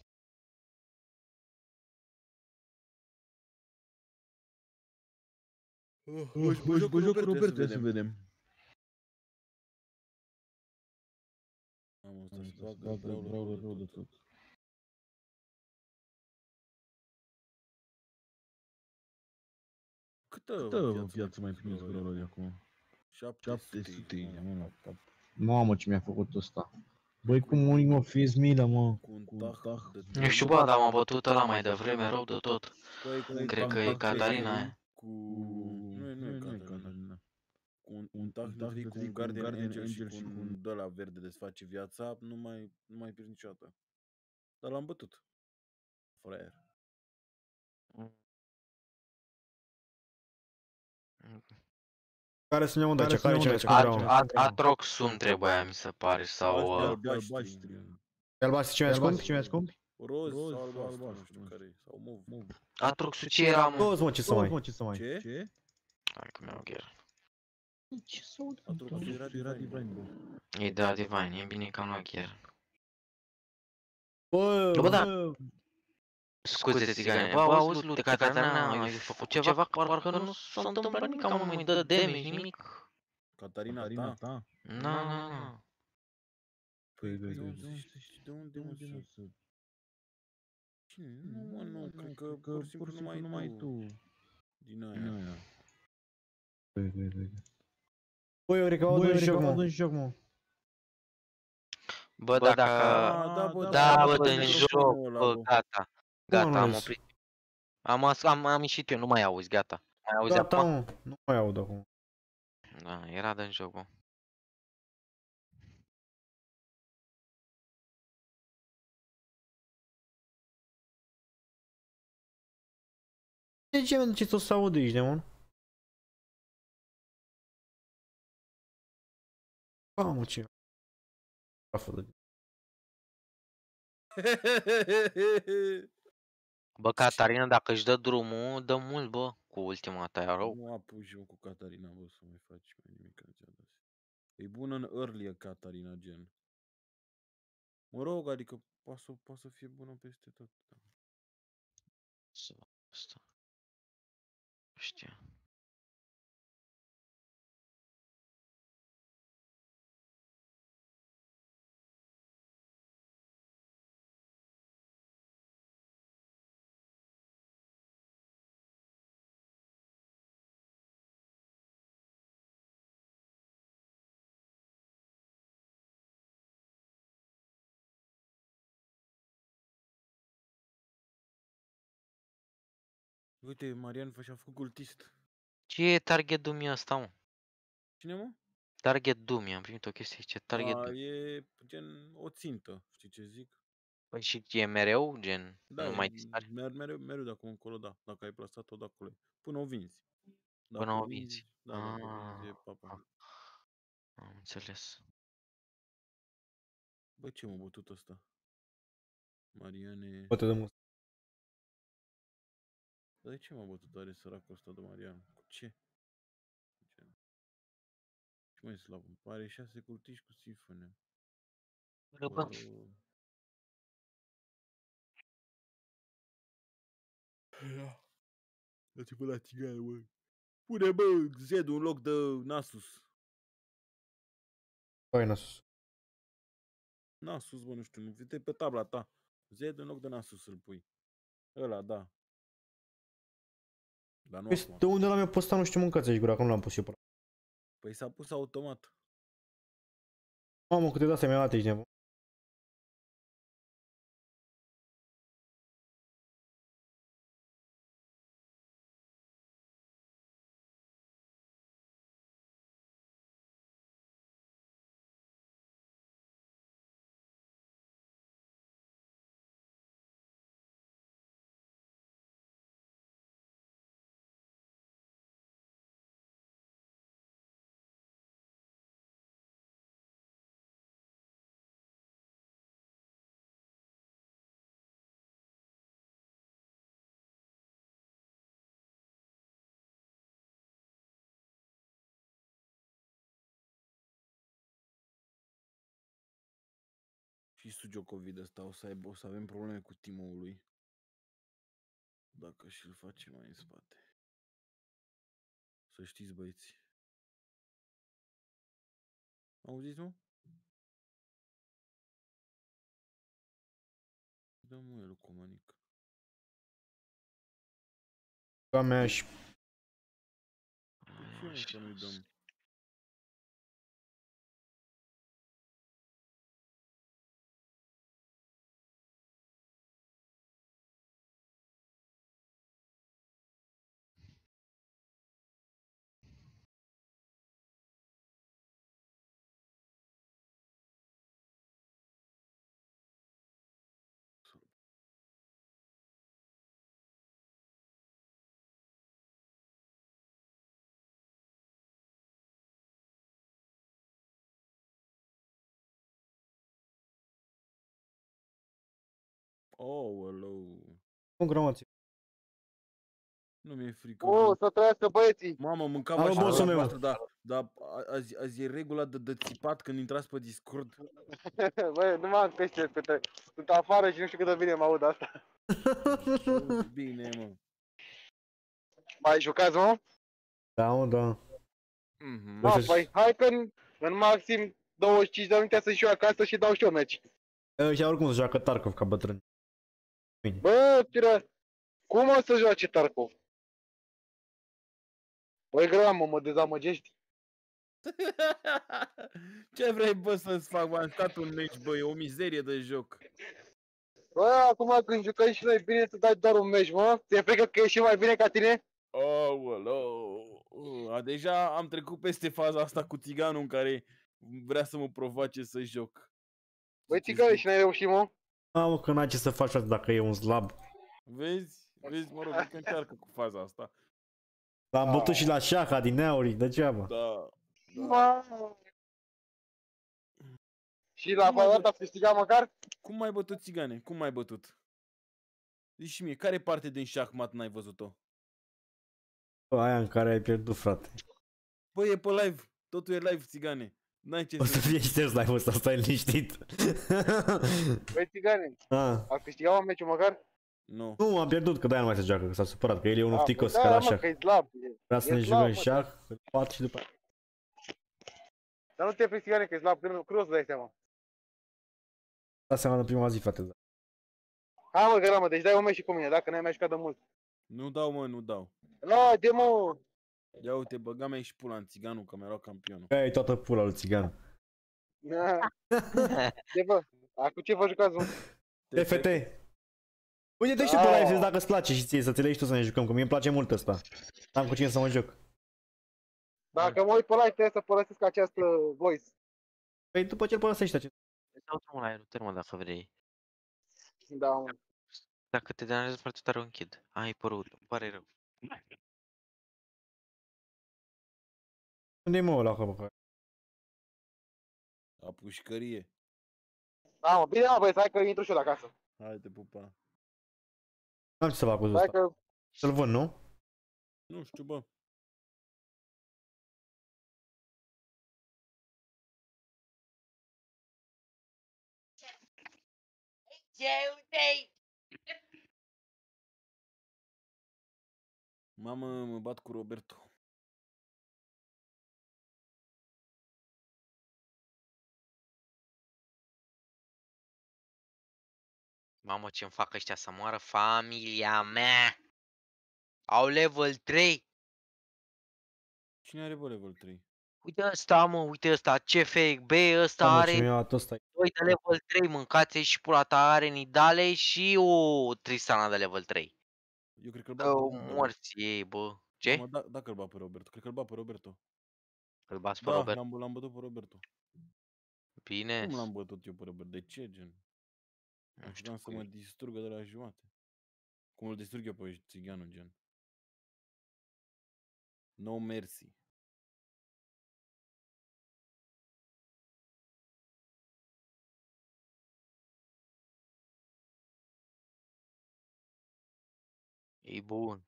Mă joc cu Roberto, să vedem. Am asta să fac, vreau rău de tot. Câtă viață mai prins cu Rory acum? 700, mă, la cap. Mamă, ce mi-a făcut ăsta. Băi, cum mă fiți milă, mă. Nu știu, bă, dar m-a bătut ăla mai devreme rău de tot. Cred că e Catarina aia. Nu e Catarina. Cu un tac cu un Guardian Angel și cu un ăla verde desface viața, nu mai pierzi niciodată. Dar l-am bătut. Fraier. Care să ne unde? Care ce Atrox îmi trebuia, mi se pare, sau... Albastri ce mai scumpi? Roz sau albastru, nu știu care e, sau mov. Atroxul ce era, mă? Toți, mă, ce să mai? Ce? Hai că mi-au gher. Ce să aud? Atroxul era Divine, bă. E de la Divine, e bine că am luat gher. Bă, da. Scuze, țigane, bă, auzi, Lute, Catarina, ai făcut ceva, parcă nu s-a întâmplat nimic, mă, mi dă damage, nimic. Catarina ta? Nu. Păi, de unde mă să... Cine? Nu, mă, nu, cred că pur și simplu numai tu. Din aia. Băi, Eurica, o adun joc, mă. Bă, dacă... Da, bă, dă-n joc, bă, gata. Gata, am oprit. Am ieșit eu, nu mai auzi, gata. Mai auzi Gata, acum? mă, nu mai aud acum. Da, era dă-n joc, bă. De ce mă ce o să aud aici, mă? Mamă, ce... Bă, Catarina, dacă își dă drumul, dă mult, bă, cu ultima ta, e rău. Nu apuci eu cu Catarina, bă, să mai faci mai nimic în ziua de azi. E bună în early Catarina, gen. Mă rog, adică poate să fie bună peste tot. Asta. Știu. Uite, Marian și-a făcut cultist. Ce e Target Doom ăsta, mă? Cine, mă? Target Doom, am primit o chestie, ce Target Doom. E gen o țintă, știi ce zic? Păi și e mereu, gen, Da, nu mai dispare? mereu de acum încolo, da. Dacă ai plasat-o de acolo. Până o vinzi. Până o vinzi. Da, dacă o vinzi, e papa. Am înțeles. Bă, ce mă bătut ăsta? Mariane... Poate de mult. Dar de ce m-a bătut tare săracul ăsta de Marian? Cu ce? Ce mai slab? Pare 6 cultiști cu sifone. Bă. Dați-vă la țigară, bă. Pune, bă, Z-ul în loc de Nasus. Păi, Nasus. Nasus, bă, nu știu, nu vede pe tabla ta. Z în loc de Nasus îl pui. Ăla, da. Dar nu Păi, acum. de unde l-am eu postat, nu știu, mâncați aici gura, că nu l-am pus eu pe ăla. Păi s-a pus automat. Mamă, câte de-astea mi-a dat aici, nebun. Și Sugiocovid ăsta o să avem probleme cu team-ul lui. Dacă și-l face mai în spate. Să știți, băieți. Auziți, mă? Dă-mă el cu mănică. Ca mea și... De ce, mă, că nu-i dăm? Oh, hello. Cum grămați? Nu mi-e frică. O, să trăiască băieții! Mamă, mâncam Alo, așa bossul la meu. voastră, dar azi e regula de țipat când intrați pe Discord. Băi, nu m-am pește, sunt afară și nu știu cât de bine mă aud asta. Bine, mă. Mai jucați, mă? Da, mă, da. Mă, păi hai că în maxim 25 de minute să-și eu acasă și dau și eu meci. Ăștia oricum se joacă Tarkov ca bătrâni. Bă, Pira, cum o să joace Tarkov? Băi, Grama, mă dezamăgești. Ce vrei, bă, să-ți fac? V-am stat un meci, bă, e o mizerie de joc. Bă, acum când jucăm și noi bine, să dai doar un meci, mă? Ți-e frică că e și mai bine ca tine? Aoleu, deja am trecut peste faza asta cu țiganul în care vrea să mă provoace să joc. Băi, țigane, și n-ai reușit, mă? Mamă, că n-ai ce să faci, frate, dacă e un slab. Vezi, mă rog, că încearcă cu faza asta. L-am bătut și la șaha din Neuri, degeaba. Da. Mamă. Și la faza asta ați câștigat măcar? Cum m-ai bătut, țigane? Cum m-ai bătut? Zici și mie, care parte din șahmat n-ai văzut-o? Aia în care ai pierdut, frate. Bă, e pe live. Totul e live, țigane. N-ai ce O să fie șters live-ul ăsta, stai liniștit. Băi, țigane, ați câștigat un meciul măcar? Nu. Nu, am pierdut, că de-aia nu mai se joacă, că s-a supărat, că el e unul ticos, da, ca la mă, șah. că e slab. Vrea să ne jucăm șah, îl bat și după aia. Dar nu te frici, țigane, că e slab, când o să dai seama. Da seama în prima zi, frate. Hai, mă, Grama, deci dai un meci și cu mine, dacă n-ai mai jucat de mult. Nu dau, mă, nu dau. No, de mă! Ia uite, băga mea și pula în țiganul, că mi-a luat campionul. Că e toată pula lui țigan. Ce bă? Acum ce vă jucați, mă? TFT. Uite-te și tu pe live dacă îți place și ție să ți le tu să ne jucăm, că mie îmi place mult ăsta. N-am cu cine să mă joc. Dacă mă uit pe live, trebuie să părăsesc această voice. Păi după ce îl părăsești acest. Îți dau drumul la router, mă, dacă vrei. Da, mă. Dacă te deranjează foarte tare, o închid. Ai părut, îmi pare rău. Unde-i mă ăla, bă? La pușcărie. Da, mă, bine, mă, băi, hai că intru și eu de acasă. Hai te pupa. N-am ce să fac cu Hai ăsta. că... Să-l vând, nu? Nu știu, bă. Mamă, mă bat cu Roberto. Mamă, ce-mi fac ăștia să moară familia mea! Au level 3! Cine are, bă, level 3? Uite ăsta, mă, uite ăsta, CFB, ăsta Da, mă, are ce mi-a dat ăsta. 2 de level 3, mâncați și pula ta, are Nidale și o Tristana de level 3. Eu cred că-l bat pe Dă morți ei, bă. Ce? Mă, dacă îl bat pe Roberto, cred că îl bat pe Roberto. Îl bați pe Da, Robert? l-am bătut pe Roberto. Bine. Cum l-am bătut eu pe Robert? De ce, gen? Nu știu să mă distrugă de la jumate. Cum îl distrug eu pe țiganul, gen. No mercy. E bun.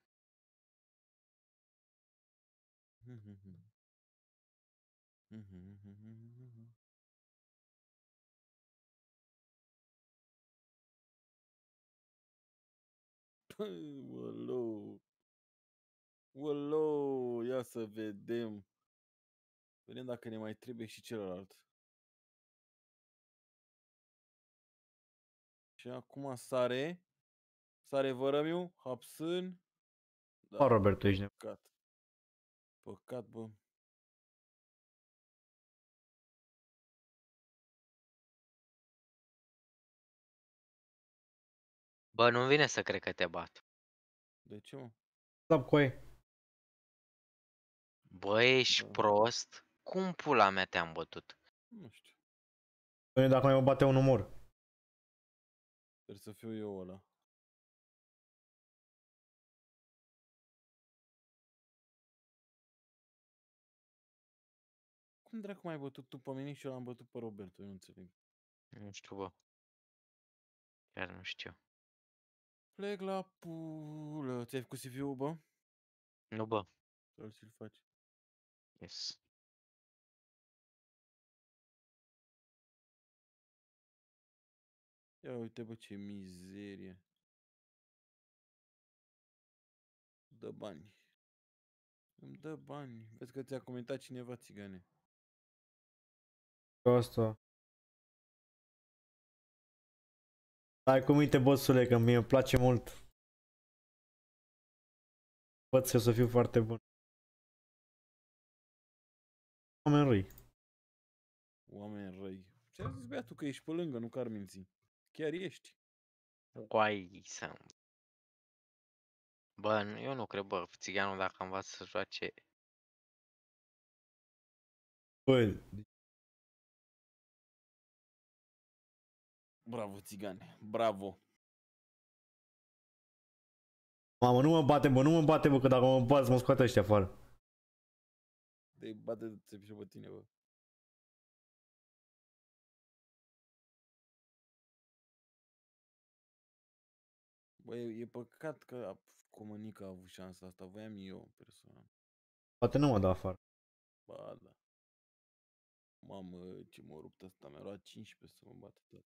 Uolou. Uolou, ia să vedem. Vedem dacă ne mai trebuie și celălalt. Și acum sare. Sare Vărămiu, Hapsân. Da, Roberto, ești păcat. Păcat, bă. Bă, nu vine să cred că te bat. De ce, mă? Da, coi. Bă, ești prost? Cum pula mea te-am bătut? Nu știu. Păi dacă mai mă bate un umor. Sper să fiu eu ăla. Cum dracu m-ai bătut tu pe mine și eu l-am bătut pe Roberto? Eu nu înțeleg. Nu știu, bă. Chiar nu știu. Plec la pulă. Ți-ai făcut CV-ul, bă? Nu, bă. Sau ți-l faci? Yes. Ia uite, bă, ce mizerie. Dă bani. Îmi dă bani. Vezi că ți-a comentat cineva, țigane. Asta. Hai cu minte, bossule, că mie îmi place mult. Văd că o să fiu foarte bun. Oameni răi. Oameni răi. Ce-a zis băiatul că ești pe lângă, nu că ar minți. Chiar ești. Guai să... Bă, eu nu cred, bă, țiganul dacă învață să joace... Bă, Bravo, țigane. Bravo. mamă, nu mă bate, bă, nu mă bate, bă, că dacă mă bați, mă scoate ăștia afară. Te bate și pe tine, bă. Bă, e păcat că Comănica a avut șansa asta. Voiam eu, personal. Poate nu mă dă afară. Ba, da. Mamă, ce m-a rupt asta. Mi-a luat 15 să mă bată tot.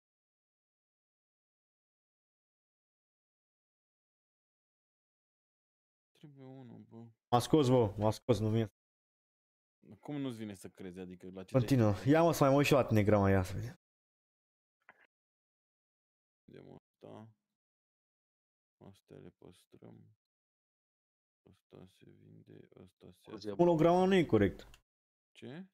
Trebuie unul, bă. M-a scos, bă, m-a scos, nu vine. Cum nu-ți vine să crezi? Adică la ce Continuă. Ia mă să mai mă uit și la tine, grama, ia să vedem. vedem asta. Astea le păstrăm. Asta se vinde, asta se... Holograma nu e corect. Ce?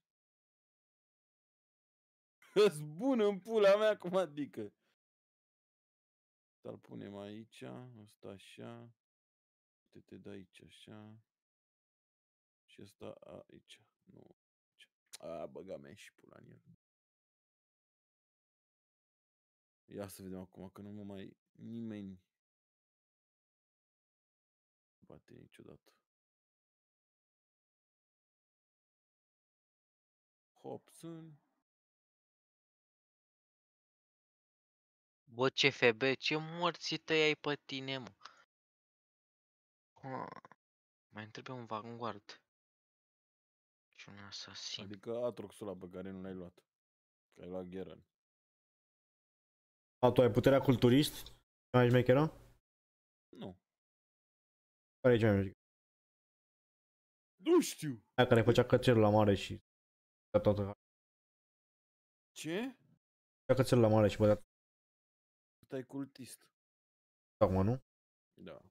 Îți bun în pula mea, cum adică? Asta-l punem aici, asta așa. Te dă aici așa. Și asta aici. Nu, aici. A, băga mea și pula în el. Ia să vedem acum, că nu mă mai... Nimeni bate niciodată. Hobson. Bă, CFB, ce morții tăi ai pe tine, mă? Mai trebuie un vanguard. Și un asasin. Adică Atroxul ăla pe care nu l-ai luat. Că ai luat Gheran. A, tu ai puterea culturist? Mai șmecheră? Nu. Care e cea mai mică? Nu știu. Aia care făcea cățelul la mare și... toată. Ce? Făcea cățelul la mare și bătea... Ăsta e cultist. Acum, nu? Da.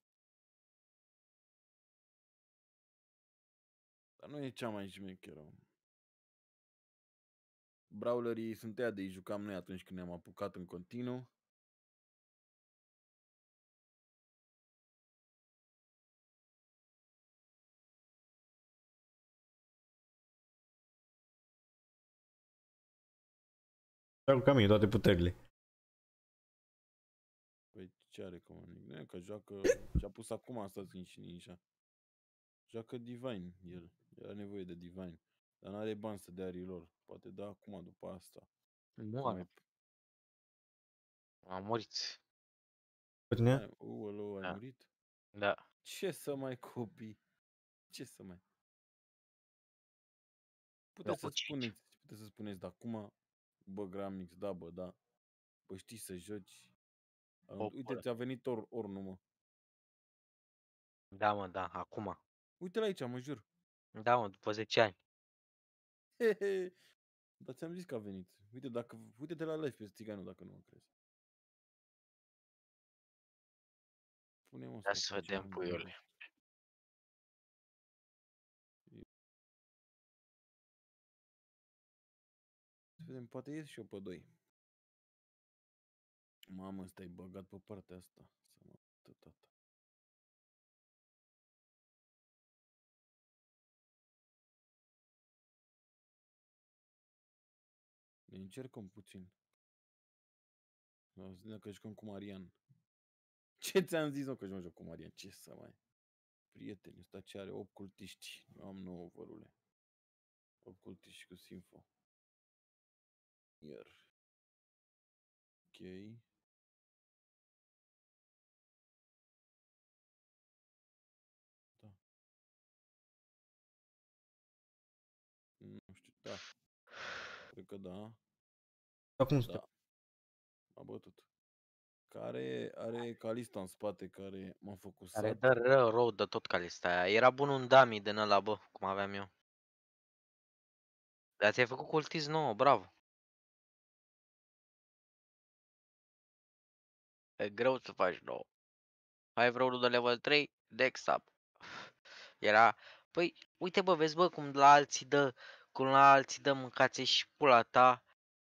Dar nu e cea mai șmecheră. Brawlerii sunt ăia de-i jucam noi atunci când ne-am apucat în continuu. Joacă ca mine toate puterile. Păi ce are Comanic? Nu e că joacă... Și-a pus acum asta și ninja. Joacă Divine el. El are nevoie de Divine. Dar n-are bani să dea reroll. Poate da acum după asta. Moară. A murit. Pe tine? Ălău, ai Da. murit? Da. Ce să mai copii? Ce să mai... Eu Puteți să spuneți, dar acum, bă, Gramnix, da, bă, da. Bă, știi să joci. Uite, ți-a venit ori nu, mă. Da, mă, da, acum. Uite-l aici, mă jur. Da, mă, după 10 ani. Dar ți-am zis că a venit. Uite-te la live pe țiganul dacă nu mă crezi. Punem Ia să vedem, puiule. Să vedem, poate ies și eu pe 2. Mamă, stai băgat pe partea asta. Să mă uită, tata. Ne încercăm puțin. Dacă jucăm cu Marian. Ce ți-am zis, că joc cu Marian? Ce să mai... Prieteni, ăsta ce are 8 cultiști. Eu am 9, vărule. 8 cultiști cu Sinfo. Iar. Ok. Da. Nu știu, da. Cred că da. Acum Da. M-a bătut. Care are Calista în spate, care m-a focusat. Care dă rău de tot Calista aia. Era bun un dummy din ăla, bă, cum aveam eu. Dar ți-ai făcut cultist nouă, bravo. E greu să faci nouă. Ai vreo unul de level 3, next up. Era, păi, uite bă, vezi bă, cum la alții dă mâncați și pula ta,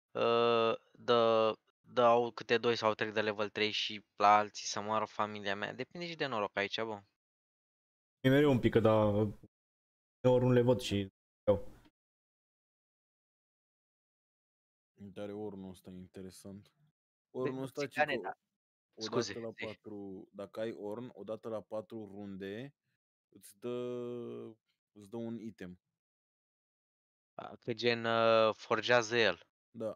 dau câte 2 sau 3 de level 3 și la alții să moară familia mea. Depinde și de noroc aici, bă. E mereu un pic, dar ori nu le văd și eu. Dar ornul ăsta e interesant. Ornul ăsta, Țigane, cică, da. odată Scuze, la zi. 4, dacă ai orn, odată la 4 runde, îți dă un item. Că gen forgează el. Da.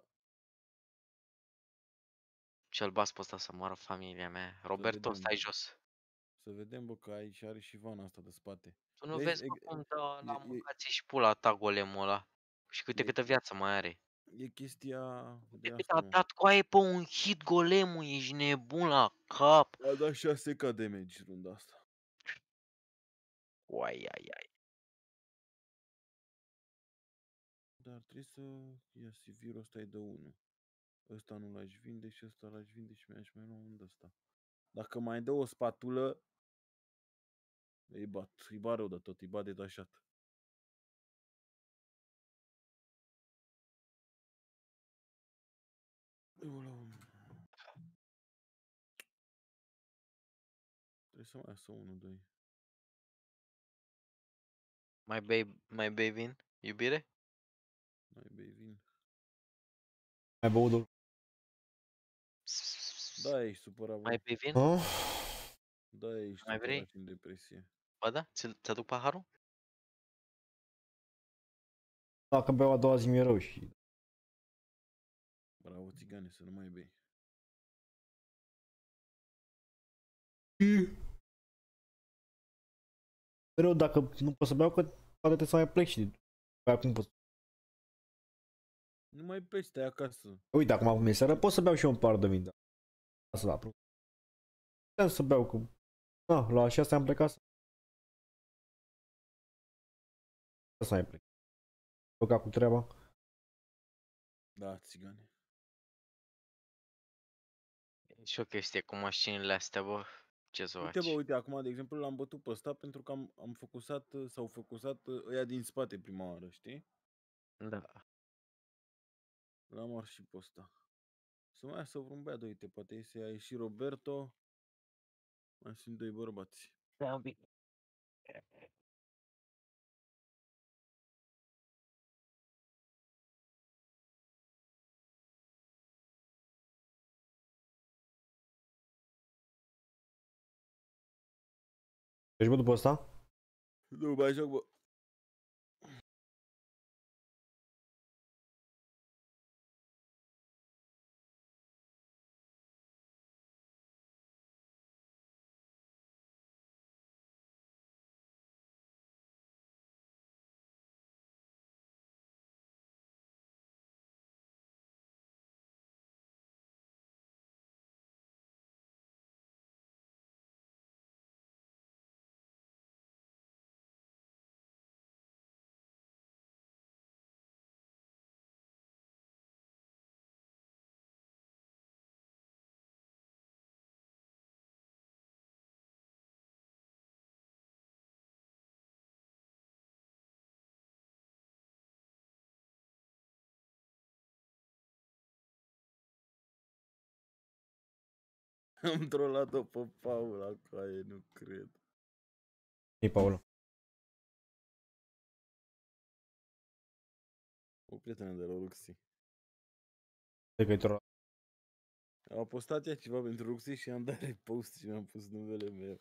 Ce-l bas pe ăsta să moară familia mea. Roberto, vedem. stai jos. Să vedem, bă, că aici are și vana asta de spate. Tu nu vezi, bă, cum dă la e, mâncați și pula ta golemul ăla? Și câtă viață mai are. e chestia de Cât asta, a mă. dat coaie pe un hit golemul, ești nebun la cap. A dat 6k damage runda asta. Uai, ai, ai. Dar trebuie să ia Sivirul ăsta e de 1. Ăsta nu l-aș vinde și ăsta l-aș vinde și mi-aș mai lua unde ăsta. Dacă mai dă o spatulă, îi bat rău de tot, îi bat detașat. Trebuie să mai iasă 1-2. Mai bei vin, iubire? Mai bei vin. Mai băut. Da, ești supărat, bă. Mai bei vin? Da, ești Mai vrei? supărat și în depresie. Ba da? Ți-aduc paharul? Dacă beau a doua zi mi-e rău și... Bravo, țigane, să nu mai bei. Rău, dacă nu pot să beau, că poate trebuie să mai plec și... Acum pot. Nu mai pleci, stai acasă. Uite, acum e seara, pot să beau și eu un par de vin, da. Asta da, putem să beau cu... Da, la 6 am plecat să mai plec. Pleca cu treaba. Da, țigane. E și o chestie cu mașinile astea, bă. Ce să Uite, bă, faci? uite, acum, de exemplu, l-am bătut pe ăsta pentru că am focusat, s-au focusat ăia din spate prima oară, știi? Da. L-am ars și pe ăsta. Să mai iasă vreun băiat, uite, poate să ia și Roberto. Mai sunt 2 bărbați. Da, un pic. Deci, bă, după asta? Nu mai joc, bă. Am trollat-o pe Paula, caie, nu cred. E Paula. O prietenă de la Ruxi. De că e trolat. A postat ea ceva pentru Ruxi și am dat repost și mi-am pus numele meu.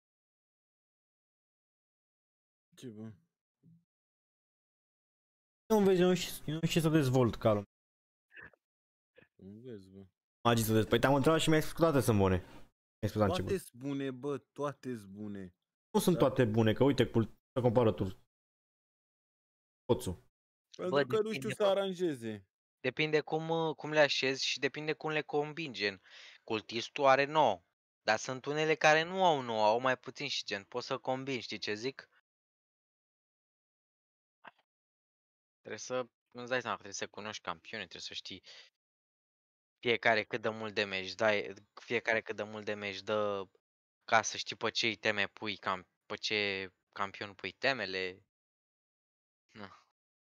Ce bă? Nu vezi, eu nu știu să dezvolt calul. Nu vezi, bă. Magii să dezvolt. Păi te-am întrebat și mi-ai spus că toate sunt bune. Mi-ai spus la început. Toate-s bune, bă, toate-s bune. Nu sunt toate bune, că uite, să compară tu. Poțul. Pentru că nu știu să aranjeze. Depinde cum le așezi și depinde cum le combini, gen. Cultistul are 9, dar sunt unele care nu au 9, au mai puțin și gen. Poți să combini, știi ce zic? Trebuie să, nu-ți dai seama, trebuie să cunoști campioni, trebuie să știi fiecare cât de mult damage dai, fiecare cât de mult damage dă, ca să știi pe ce iteme pui, pe ce campion pui temele. Na.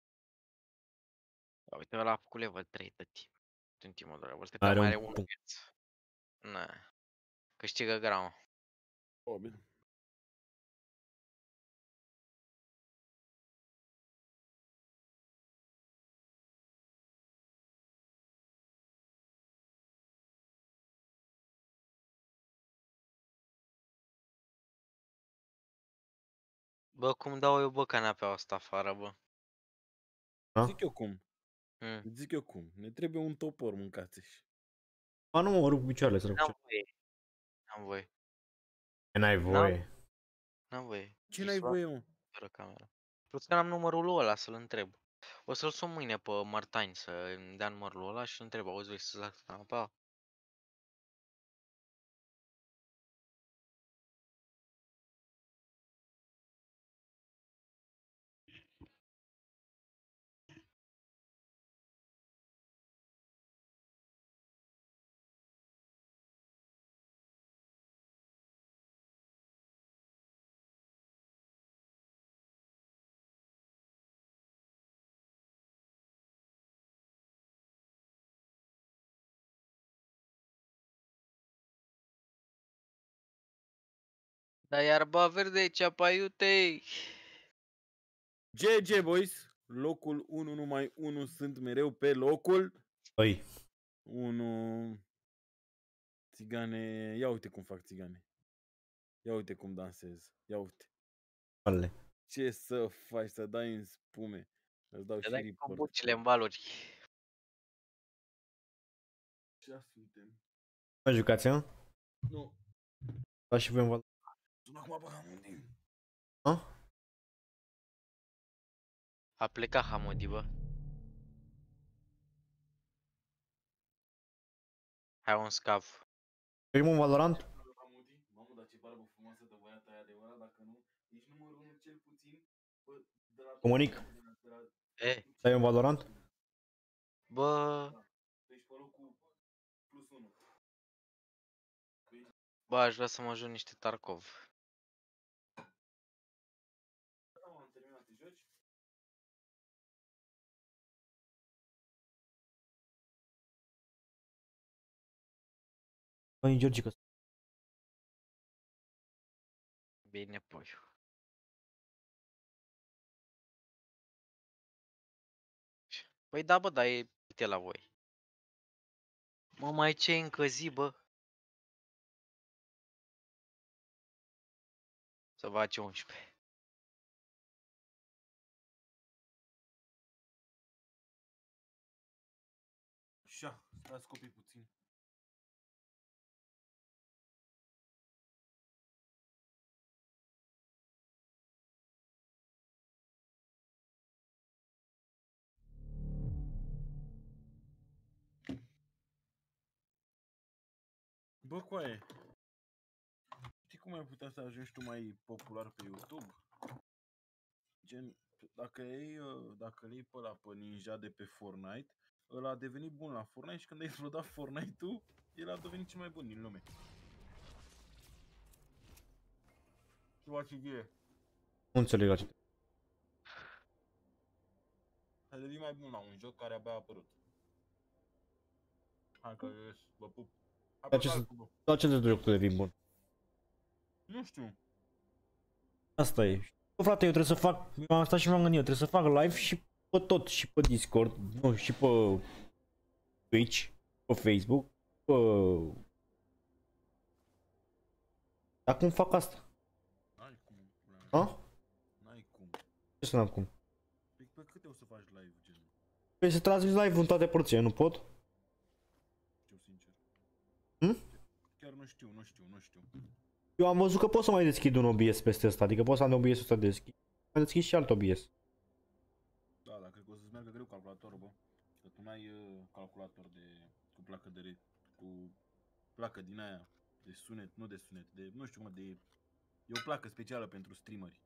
Uite, ăla a făcut level 3 de timp. În timpul de level 3, dar mai are 1 viață. Na. Câștigă grama. Probabil. Bă, cum dau eu, bă, canapeaua asta afară, bă? Zic eu cum. Zic eu cum. Ne trebuie un topor, mâncați-și. A, nu mă rup picioarele, să rup N-am voie. N-am voie. N-ai voie. N-am voie. Ce n-ai voie, mă? Fără camera. Plus că n-am numărul ăla să-l întreb. O să-l sun mâine pe Martani să îmi dea numărul ăla și îl întreb. Auzi, vrei să-ți fac canapeaua? Dar iarba verde, ceapa iutei. GG, boys. Locul 1, numai 1 sunt mereu pe locul. Păi. 1. Țigane. Ia uite cum fac țigane. Ia uite cum dansez. Ia uite. Ale. Ce să faci? Să dai în spume. Îți dau și Dai cu report. bucile în valuri. Ce suntem? Mai jucați, hă? Nu. Da, și voi în val. Sunt acum pe Hamudi. Hă? A plecat Hamudi, bă. Hai un scav. Ești un Valorant? Mamă, dar ce barbă frumoasă de băiat aia adevărat, dacă nu, ești numărul 1 cel puțin. Bă, de la Comunic. Stai un Valorant? Bă. Ești pe locul plus 1. Bă, aș vrea să mă joc niște Tarkov. Am terminat, te joci? Băi, Georgica. Bine, poiu. Păi da, bă, dar e uite la voi. Mă, mai ce încă zi, bă? Să face 11. Așa, stați copii puțin. Bă, coaie, știi cum ai putea să ajungi tu mai popular pe YouTube? Gen, dacă îl iei pe ăla pe Ninja de pe Fortnite, ăla a devenit bun la Fortnite și când a explodat Fortnite-ul, el a devenit cel mai bun din lume. Ce faci idee? Nu înțeleg la ce. A devenit mai bun la un joc care abia a apărut. Hai că vă pup. La ce te joc tu devin bun? Nu știu. Asta e. Bă, frate, eu trebuie să fac, eu am stat și m-am gândit, eu trebuie să fac live și pe tot, și pe Discord, nu, și pe Twitch, pe Facebook, pe... Dar cum fac asta? N-ai cum. A? N-ai cum. Ce să n-am cum? Pe câte o poți să faci live, gen. Păi să transmiți live în toate părțile, nu pot? Știu sincer. Chiar nu știu. Eu am văzut că pot să mai deschid un OBS peste ăsta, adică pot să am de OBS-ul ăsta deschis. Mai deschis și alt OBS. Da, dar cred că o să-ți meargă greu calculatorul, bă. Că tu n-ai calculator cu placă cu placă din aia de sunet, nu de sunet, de, nu știu mă, e o placă specială pentru streameri.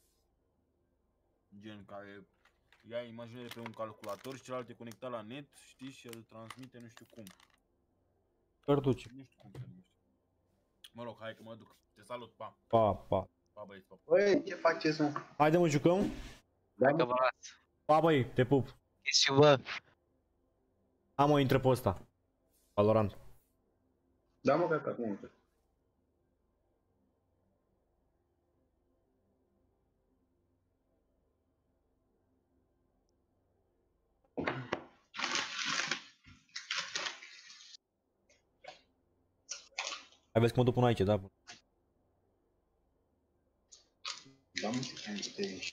Gen care ia imaginele pe un calculator și celălalt e conectat la net, știi, și îl transmite nu știu cum. Cărtuci. Nu știu cum se numește. Mă rog, hai că mă duc. Te salut, pa. Pa, pa. Pa, băieți, pa. Băi, ce faceți, mă? Haide mă, jucăm? Da, că vă las. Pa, băi, te pup. Și bă. Am o intră pe ăsta. Valorant. Da, mă, că acum. Hai vezi că mă duc până aici, da? Da, mă, ce faci de aici?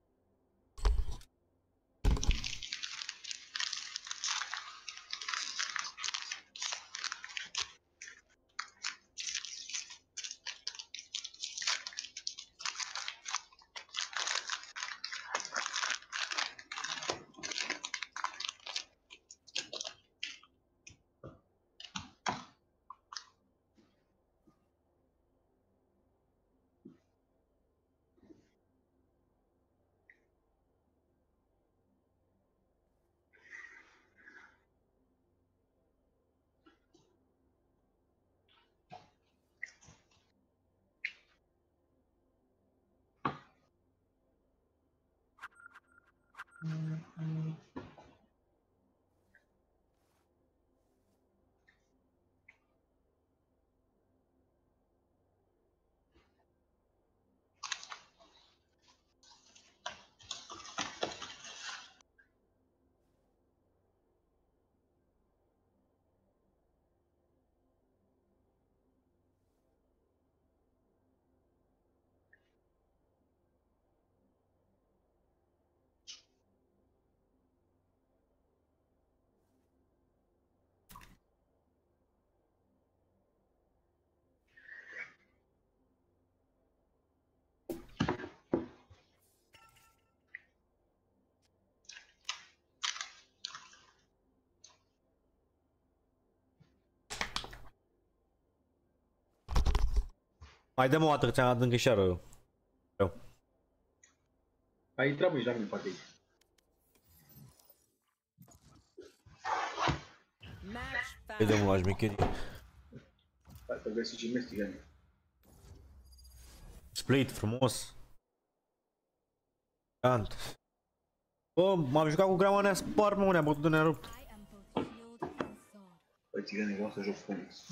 Mai dăm o dată că ți-am dat închișoară. Ai intrat, băi, Jamil, poate aici. Hai de mă la șmecherie. Hai să găsi și mestigani. Split, frumos. Cant. Bă, m-am jucat cu grama, ne-a spart, mă, ne-a bătut, ne-a rupt. Băi, țigane, vreau să joc Phoenix.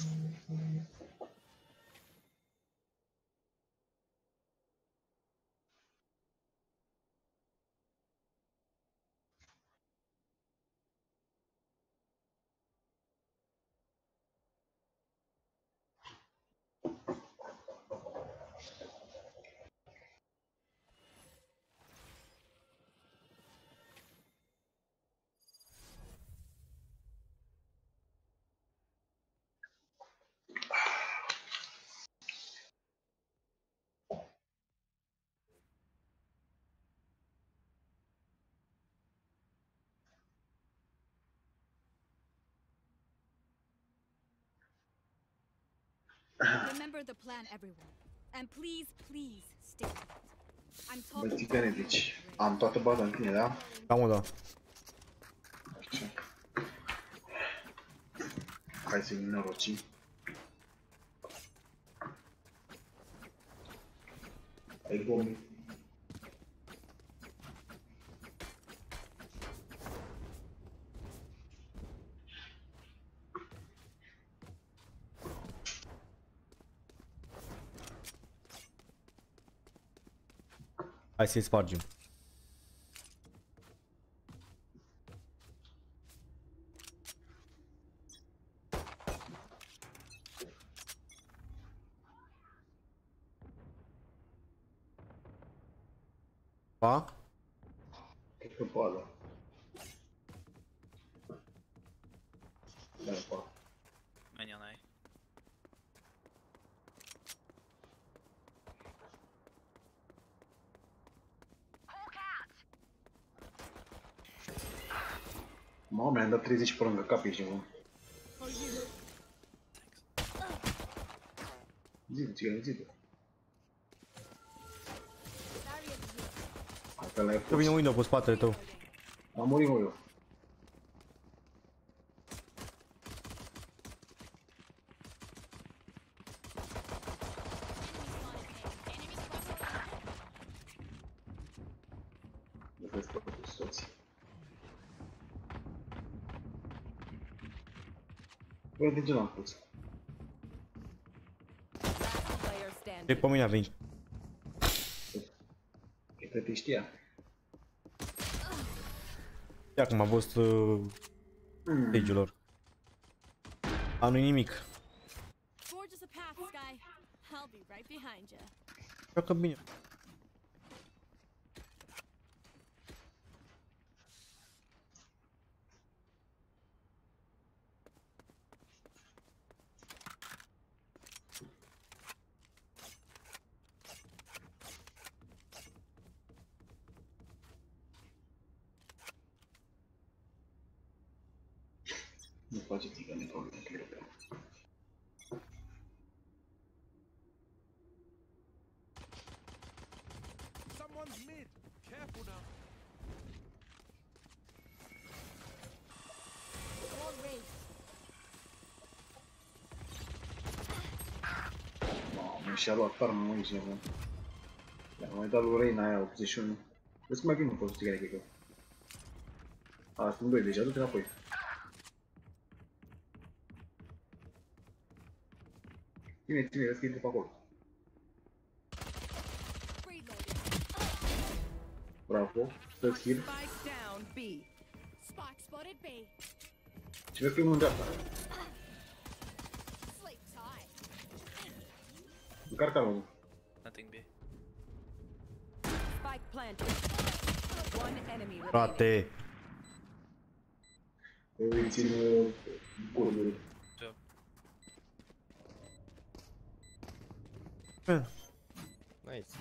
Remember the plan, everyone. And please, please, stay with it. I'm Băi, talking țigane, deci am toată baza în tine, da? Da, mă, da. Așa. Hai să-i norocim. Ai bombi. Hai să-i spargem. Pa? Cred că poate. Da, pa. Menion ai. Mamă, mi-am dat 30 pe lângă cap, ești nebun. Zi-te, țigane, zi-te. Asta l-ai Că vine window pe spatele tău. Am murit, mă, eu. Vezi pe toți. Băi, de ce n-am pus? Ce pe mine a venit? Cred că știa. Ia cum a fost stage-ulor. A, nu-i nimic. Forge us a path, Sky. I'll be right behind you. Joacă bine. Nu face țigane probleme, că e rău. Someone's mid. Careful now. Mamă, și-a luat armă, mă, ești nebun. I-a mai dat lui Reina aia 81. Vezi cum mai vin, nu pot țigane, cred că. A, sunt doi deja, du-te înapoi. Ține, vezi că e pe acolo. Bravo, stă-ți heal. Și vezi că e unul în dreapta. Încarcă-l, mă. Nothing B. Spike planted. One enemy remaining. Frate. Îi țin gurul. Nice.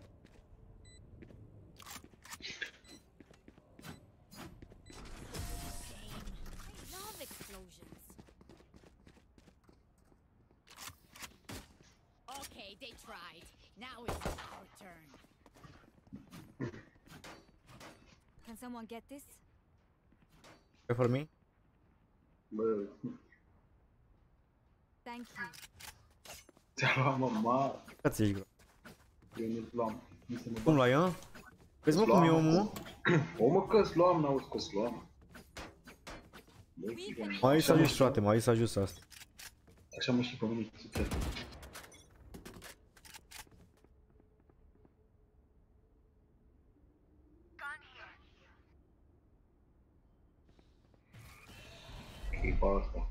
Love explosions. Okay, they tried. Now it's our turn. Can someone get this? Wait for me. Bă, Thank you. ți-a luat, mă, mă. Ia-ți ești gro. Eu nu-l luam. Cum l-ai, hă? Vezi, mă, cum e omul? O, mă, că-ți luam, n-auzi că-ți luam. Mai s-a ajuns, frate, mai s-a ajuns asta. Așa mă și pe mine, super. E pe asta.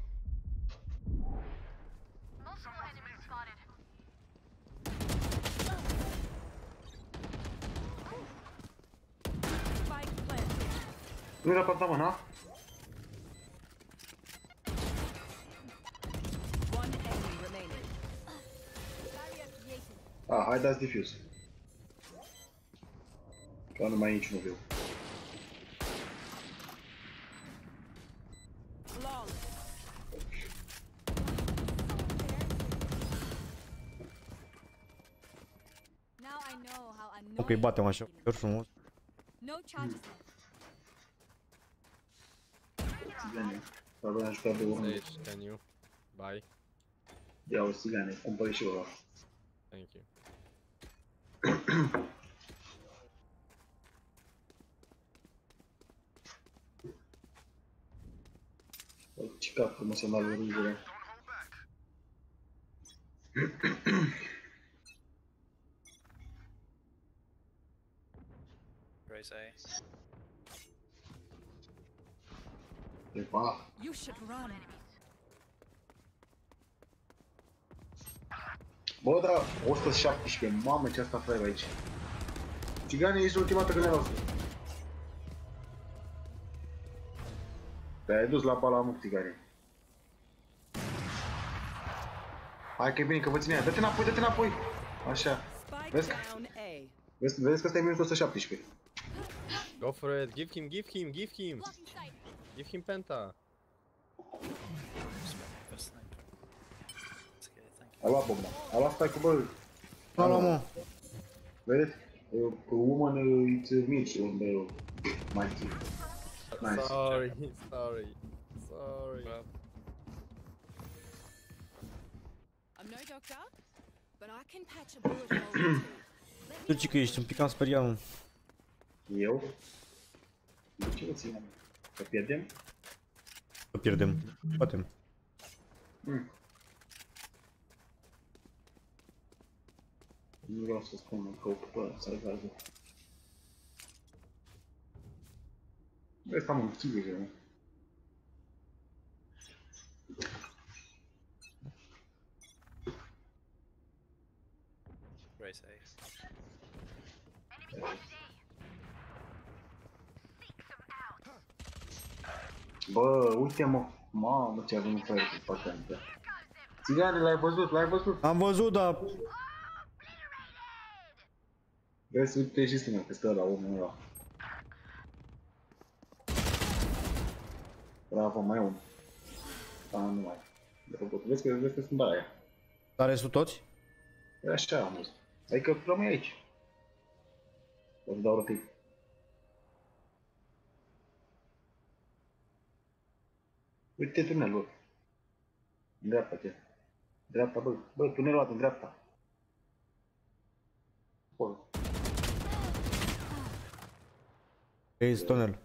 Spike planted. Nu era pe ta, mă, na? One enemy remaining. A, hai dați diffuse. Că nu mai e niciunul viu. Now I know how Ok, annoying. batem așa, ușor frumos. No charges left. Țigane. Dar voi am jucat de urmă. Sage, can you? Bye. Ia o țigane, cumpără și ăla. Thank you. Ce cap frumos să-mi al rângele. Raise A. Epa. You should run. Bă, da, 117, mamă, ce asta fraier aici. Țigane, ești ultima dată când ne-a luat. Te-ai dus la bala, mă, țigane. Hai că e bine că vă ține aia. Dă-te înapoi, dă-te înapoi. Așa. Vezi că... Vezi că stai minutul 117. Go for it. Give him, give him, give him. Give him penta. A luat bomba. A luat spike-ul, bă. A luat, mă. Vedeți? Woman, it's me, on the my team. Nice. Sorry, sorry. Sorry. I'm no doctor, but I can patch a bullet hole. Tu ce că ești un pic cam speriat, mă. Eu? De ce vă ținem? Că pierdem? Că pierdem. Poate. Nu vreau să spun că ocupă salvează. Ăsta mă înțelige, mă. Very safe. Bă, uite-mă. Mamă, ce a venit fără cu patentă. Țigane, l-ai văzut, l-ai văzut? Am văzut, dar... Vezi, uite și spune că stă la omul ăla. Bravo, mai e unul. Da, nu mai. Vezi că sunt aia. Dar restul toți? E așa am văzut. Adică rămâi aici. O să dau rotate. Uite tunelul. În dreapta ce? Dreapta, bă. Bă, tunelul ăla în dreapta. Acolo. Ei, tunel.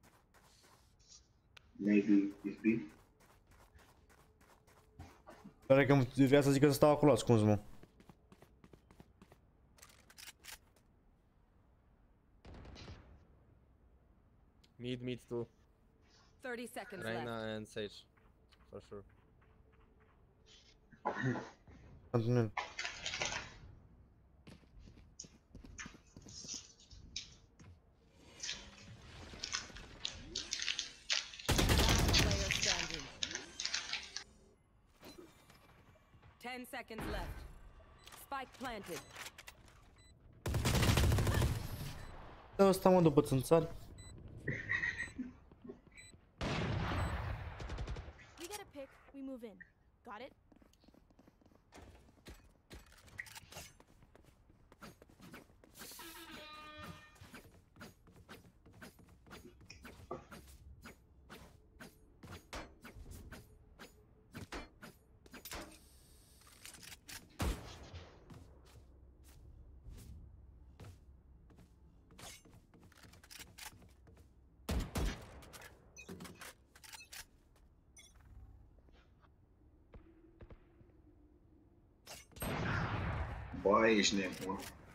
Maybe it's B. Pare că vrea să zică să stau acolo ascuns, mă. Mid too. 30 seconds Reyna left. and Sage. For sure. Tunel. Player standing. 10 seconds left. Spike planted. Da, ăsta mă după țânțari. We get a pick, we move in. Got it? Bă, ești nebun.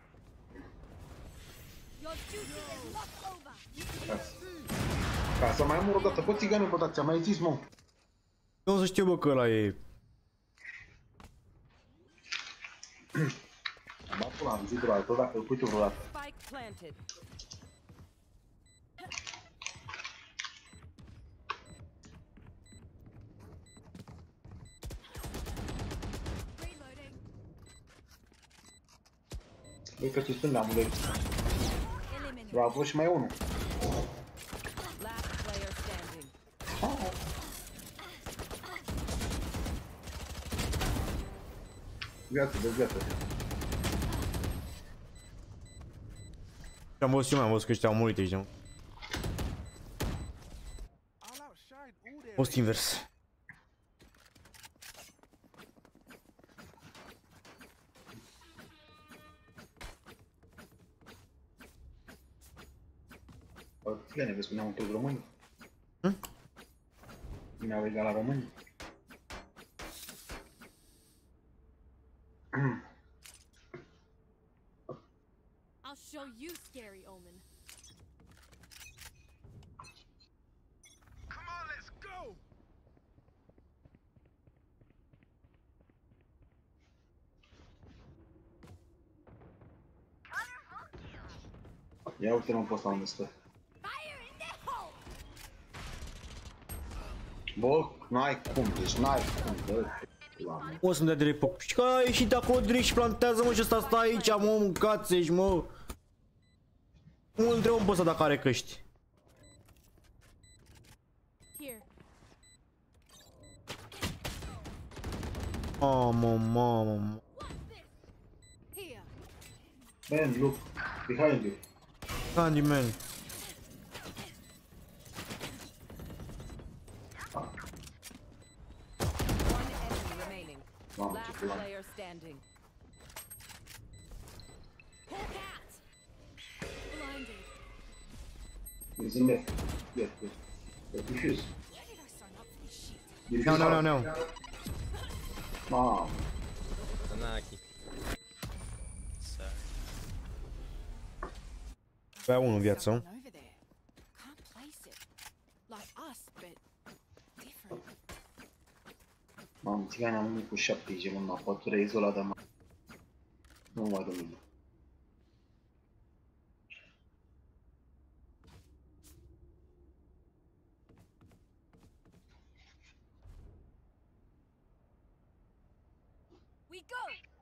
Ca să mai am o dată, bă, țigane, bă, dar ți-am mai zis, mă. Eu să știu, bă, că ăla e... Ba, pula, am zis vreodată, dacă îl pui tu vreodată. Spike planted. Băi, că ți sunt amule. Bravo, și mai e unul. Last player standing. Viață, de viață. Am văzut și eu, am văzut că ăștia au murit aici, mă. Post invers. Bine, vezi cum ne-am întors români? Ne-au egal la români? I'll show you, scary omen. Come on, let's go! Ia uite-l pe ăsta unde stă. Bă, n-ai cum, deci n-ai cum, bă. O să-mi dea direct pe... Și că a ieșit de acolo direct și plantează, mă, și ăsta stă aici, mă, mâncați-și, mă. Nu întrebăm pe ăsta dacă are căști. Mamă. Man, look, behind you. Candyman. Last player standing. He's in there. Yes. Defuse. No. Mom. Anaki. Avea unul în viață. Can't place it. Like us, but different. Mamă, țigani am unul cu 70, mă, n-a pătură izolat de mă. Nu mai de mine. We go.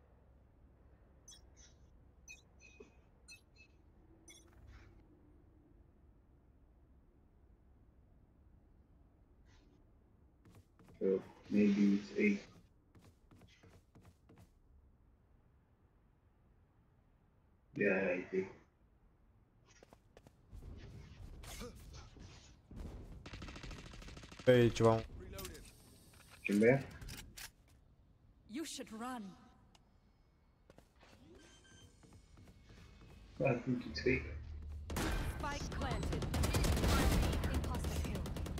Maybe it's 8. Yeah, I think. Pe ceva. Kimbe? You should run. I think it's fake. Spike planted. Imposter kill.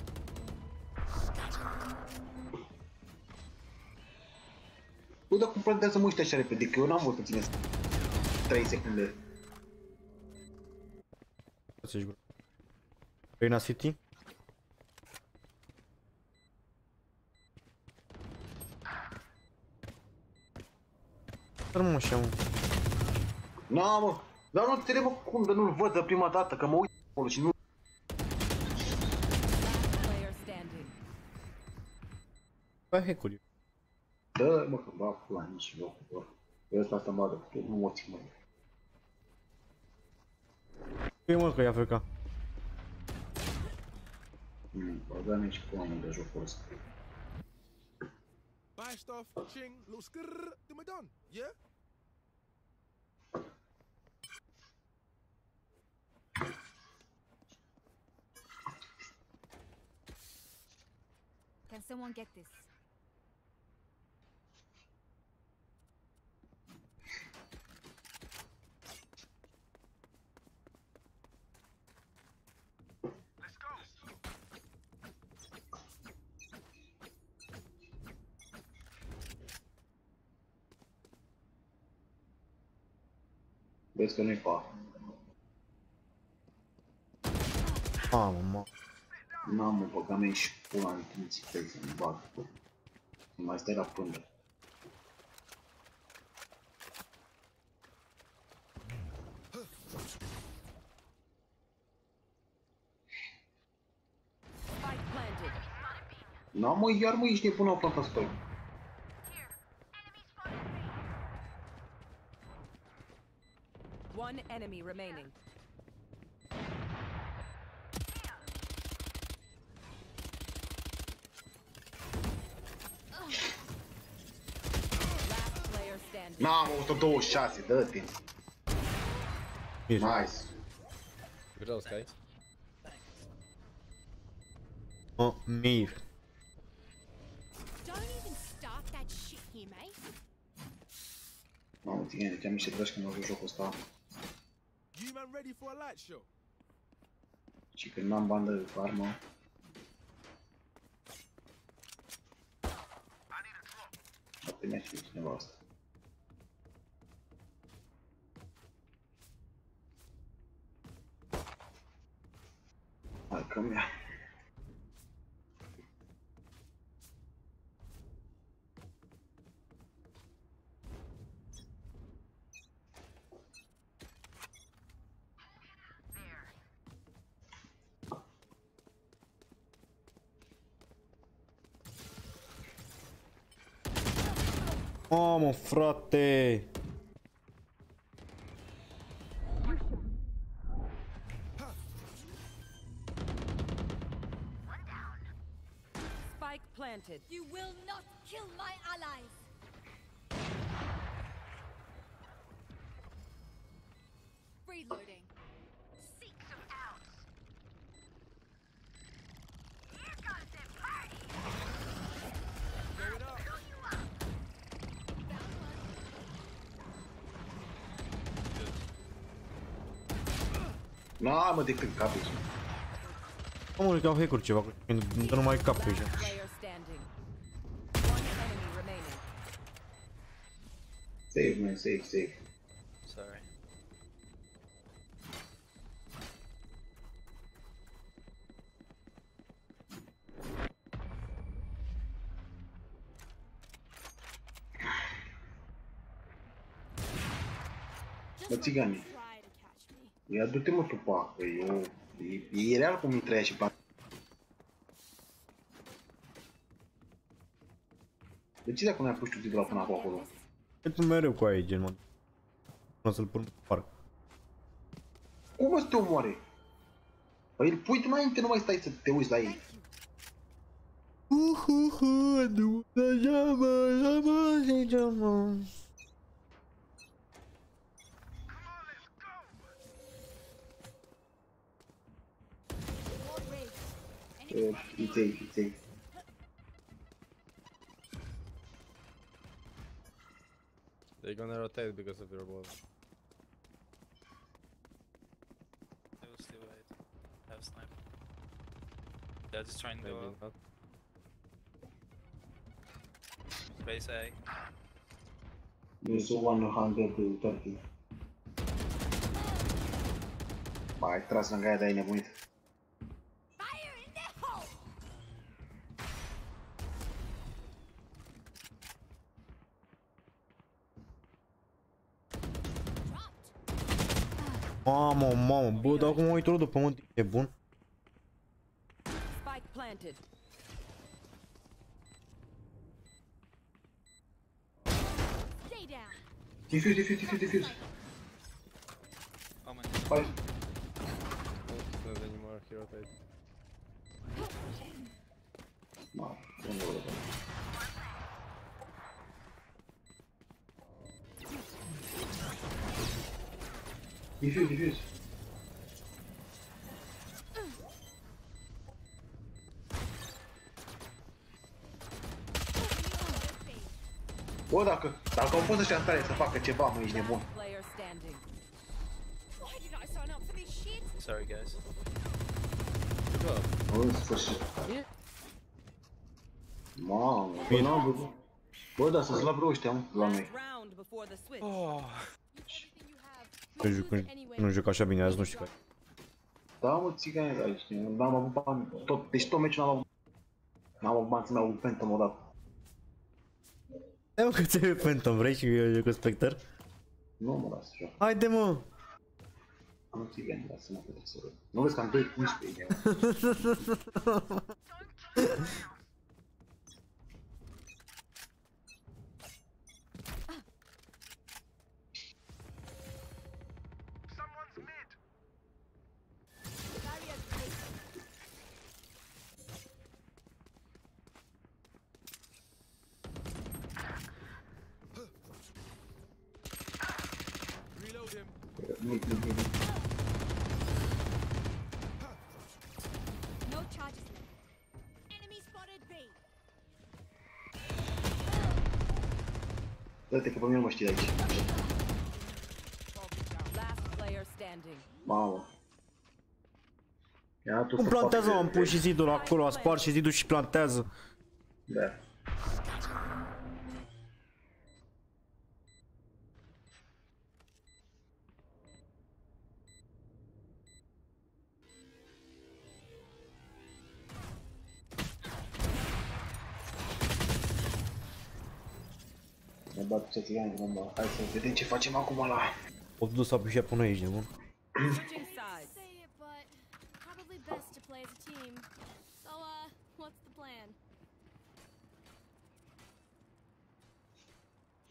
Bă, dar cum plantează mă ăștia așa repede? Că eu n-am vrut să țineți 3 secunde. Reina City. Mă, așa, mă. Na, mă, dar nu înțeleg, mă, cum de nu-l văd de prima dată, că mă uit acolo și nu... Bă, hack-uri. Dă, mă, că bă, pula, nici locul, bă. Eu ăsta să mă adă, nu mă țin, mă. E, mă, că e AFK. Bă, da, nici pula mă de jocul ăsta. Buy stuff, ching, little skrrr, then we're done, yeah? Can someone get this? Vezi că nu-i pa. Mamă, mă. N-am mă, băga mea și pula în timiții tăi să-mi bag. Mai stai la pândă. N-am mă, iar mă, ești nebun, au plantat stoi. One enemy remaining. Last player standing. N-am 126, dă-te. Nice. Good job, Sky. Oh, Mir. Don't even start that shit here, mate. Mamă, ține, chiar niște dragi când au jucat jocul ăsta. You man ready for a light show? Și când n-am bandă de armă. Poate mi-a știut cineva asta. Hai că mi-a. Mamă, frate! Spike planted. You will not kill my allies. Reloading. Seek some out. Here comes the party. Fill you up. Na, mă, de când capi. Omul că au hack-uri ceva, când nu mai cap pe aici. Player standing. One enemy remaining. Save, man, save, save. Sorry. Mă, țigane. Ia du-te, mă, tu pacă, eu... E real cum îi trăia și pe... De ce dacă nu ai pus tu titlul până acolo? Pentru mereu cu aia, gen, mă. Până să-l pun pe parc. Cum mă să te omoare? Păi îl pui tu înainte, nu mai stai să te uiți la ei. Nu, așa mă, zice, mă. It's They're gonna rotate because of your wall. I will still wait. I have sniper. They're just trying to go Maybe up. not. Base A. There's 130. Ba, ai tras lângă aia, dar ai nebunit. Mamă, mamă, bă, dar cum mă uit după mă, e bun? Spike planted. Stay down. Defuse. Omen. Hai. Not anymore, he rotates. Ma, nu mă rog. Defuse. Bă, dacă au fost ăștia în stare să facă ceva, mă, ești nebun. Player standing. Why did I sign up for this shit? Sorry, guys. În sfârșit. Mamă, bă, n-am văzut. Bă, dar să slab rău ăștia, mă, la noi. Round before the switch. Nu joc așa bine azi, nu știu care. Da, mă, țigane, da, știi, n-am avut bani, deci tot meciul n-am avut bani să-mi iau un Phantom odată. Hai mă că ți-ai Phantom, vrei și eu joc cu Spectre? Nu mă las să joc. Haide mă! Nu țigane, lasă-mă că trebuie să rog. Nu vezi că am 2-11 eu. No charges left. Enemy spotted B. Dă-te că pe mine nu mă știi de aici. Last player standing. Mamă. Ia tu Cum să plantează, fac- am pus și zidul acolo, a spart și zidul și plantează. Da. Ne bat ce țigane, mă, hai să vedem ce facem acum la... O dus să apușea până aici, nebun. Switching sides. Say it, but probably best to play as a team. So, what's the plan?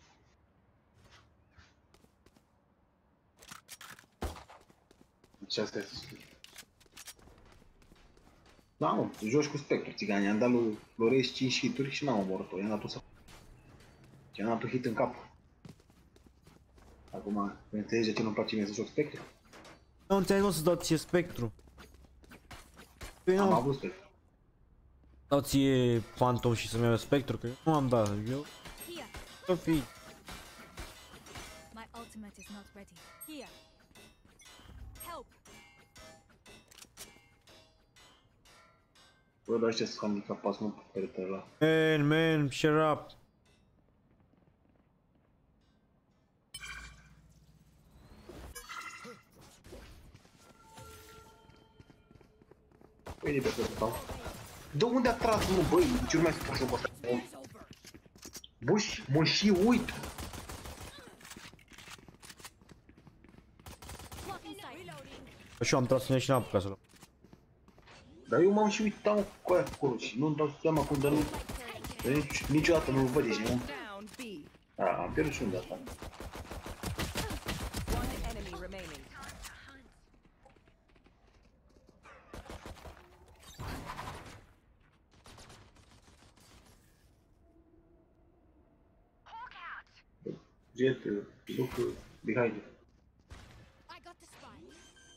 Și asta este. Da, mă, joci cu Spectru, țigani, i-am dat lui Loreș 5 hituri și n-am omorât-o, i-am dat-o să... I-am dat un hit în cap. Acum, înțelegi de ce nu-mi place mie să joc Spectru? Nu înțeleg, nu să dau ție Spectru. Am avut Spectru. Dau ție Phantom și să-mi iau Spectru, că eu nu am dat, eu... Să fii. My ultimate is not ready. Here. Help. Bă, dar ăștia sunt handicapați, nu pe peretele ăla. Man, shut up. Păi, de pe stau. De unde a tras, mă, băi? Nici nu mai spus jocul ăsta. Bă, mă și uit. Și eu am tras în și n-am apucat să-l. Dar eu m-am și uitat cu aia acolo și nu-mi dau seama cum, dar nu... Niciodată nu-l văd, deci nu... A, am pierdut și unde asta. Jet, look behind you. I got the spike.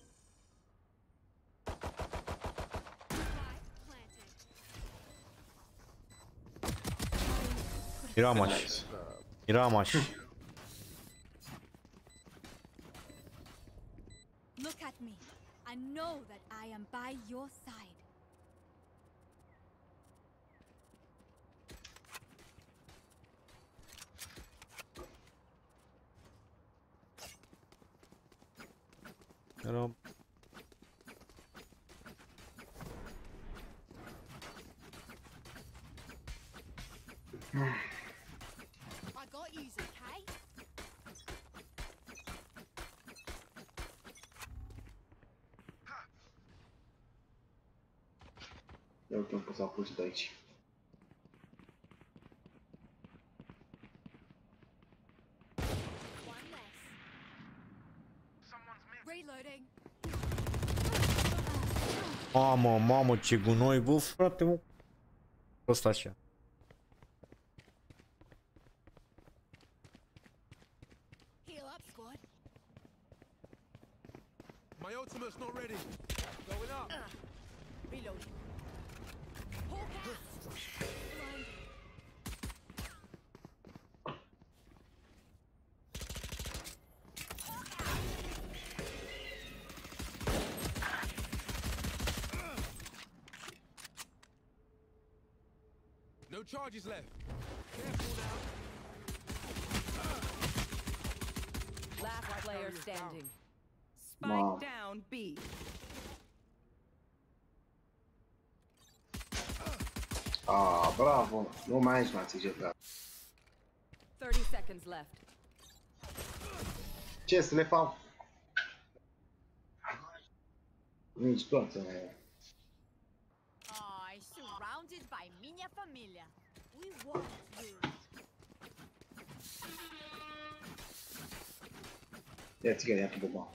Miramaș. Look at me. I know that I am by your side. Era... I got you, okay? Ia uite-mi că s-a pus de aici. Reloading. Mamă, ce gunoi, bă, frate, mă. Ăsta așa. Heal up, squad. My ultimate's not ready. Going up. Reloading. Hawk out. Blinded. No charges left. Careful now. Last player standing. Wow. Spike down B. Ah, bravo. Nu mai aici m-ați ieșit. 30 seconds left. Ce să le fac? Nici toată mai e. I surrounded by minha família. We walk through. Ia țigări, ia tu boba.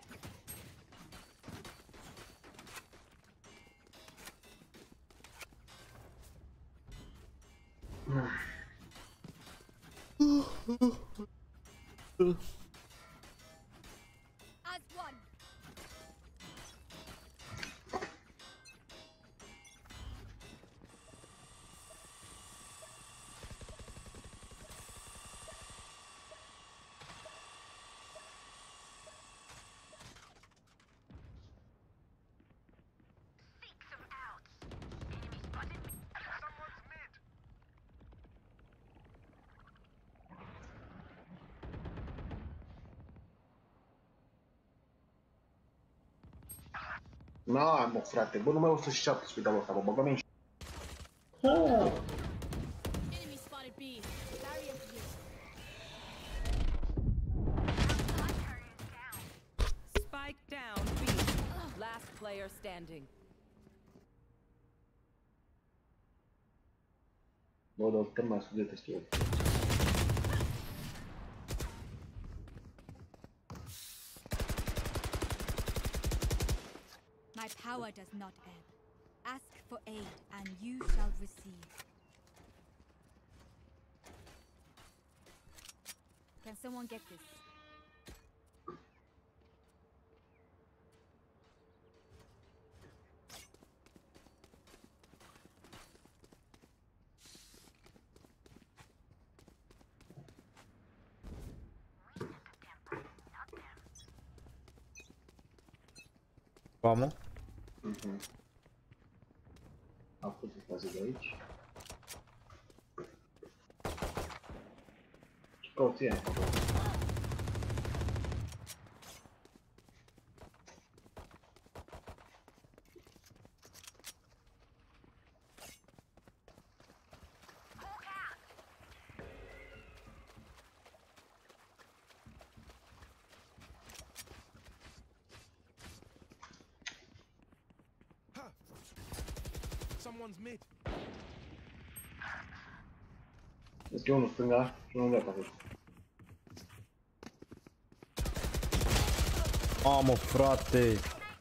As one. Na, mă, frate, bă, nu mai 107 spitalul ăsta, bă, băgă-mi în Enemy spotted B. Barrier here. Spike down B. Last player standing. Bă, dar te mai sugete, știu. My power does not ebb. Ask for aid, and you shall receive. Can someone get this? Vamos. Am putut faze de aici. Ce cauți ea? Someone's mid. Este unul stânga și unul dreapta. Mamă, frate!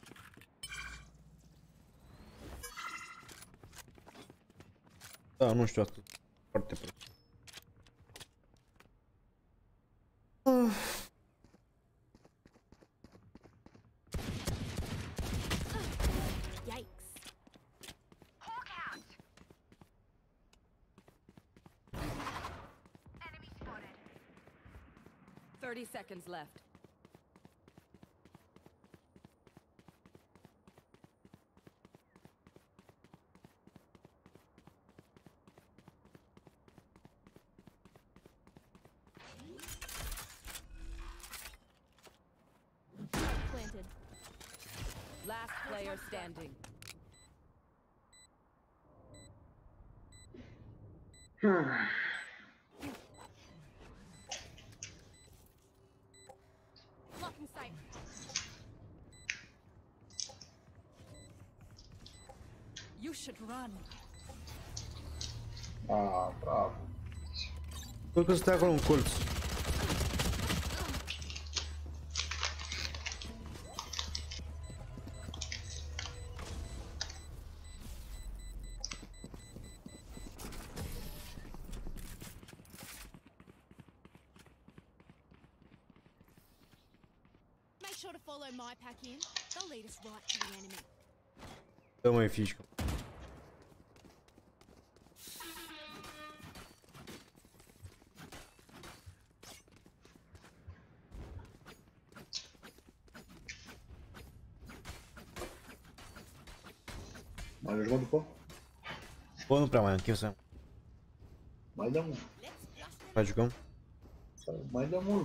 Da, nu știu atât. Foarte prost. Yikes. 30 seconds left. Planted. Last player standing. Blocking sight. You should run. Ah, bravo. Cred că stai acolo în colț. Make sure to follow my pack in. They'll lead us right to the enemy. Dă mai fișcă. Mai mergi, mă, după? Bă, nu prea mai am chef să... Mai dăm, mă. Mai jucăm? Mai dăm mult.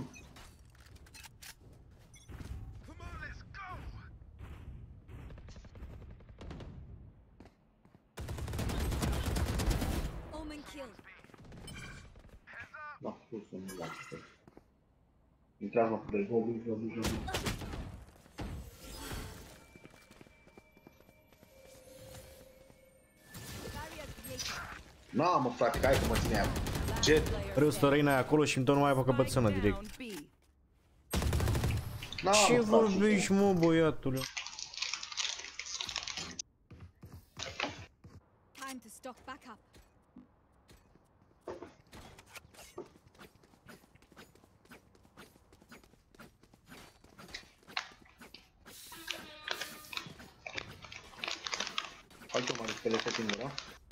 Omen killed. Da, pur să nu lași. Intrați, mă, de goblin. Na, mă, frate, hai că mă țineam. Ce? Vreau să răi acolo și îmi dă numai pe căpățână direct. Ce vorbești, mă, băiatule? Time to stock back up. Hai că mă respele pe tine, da?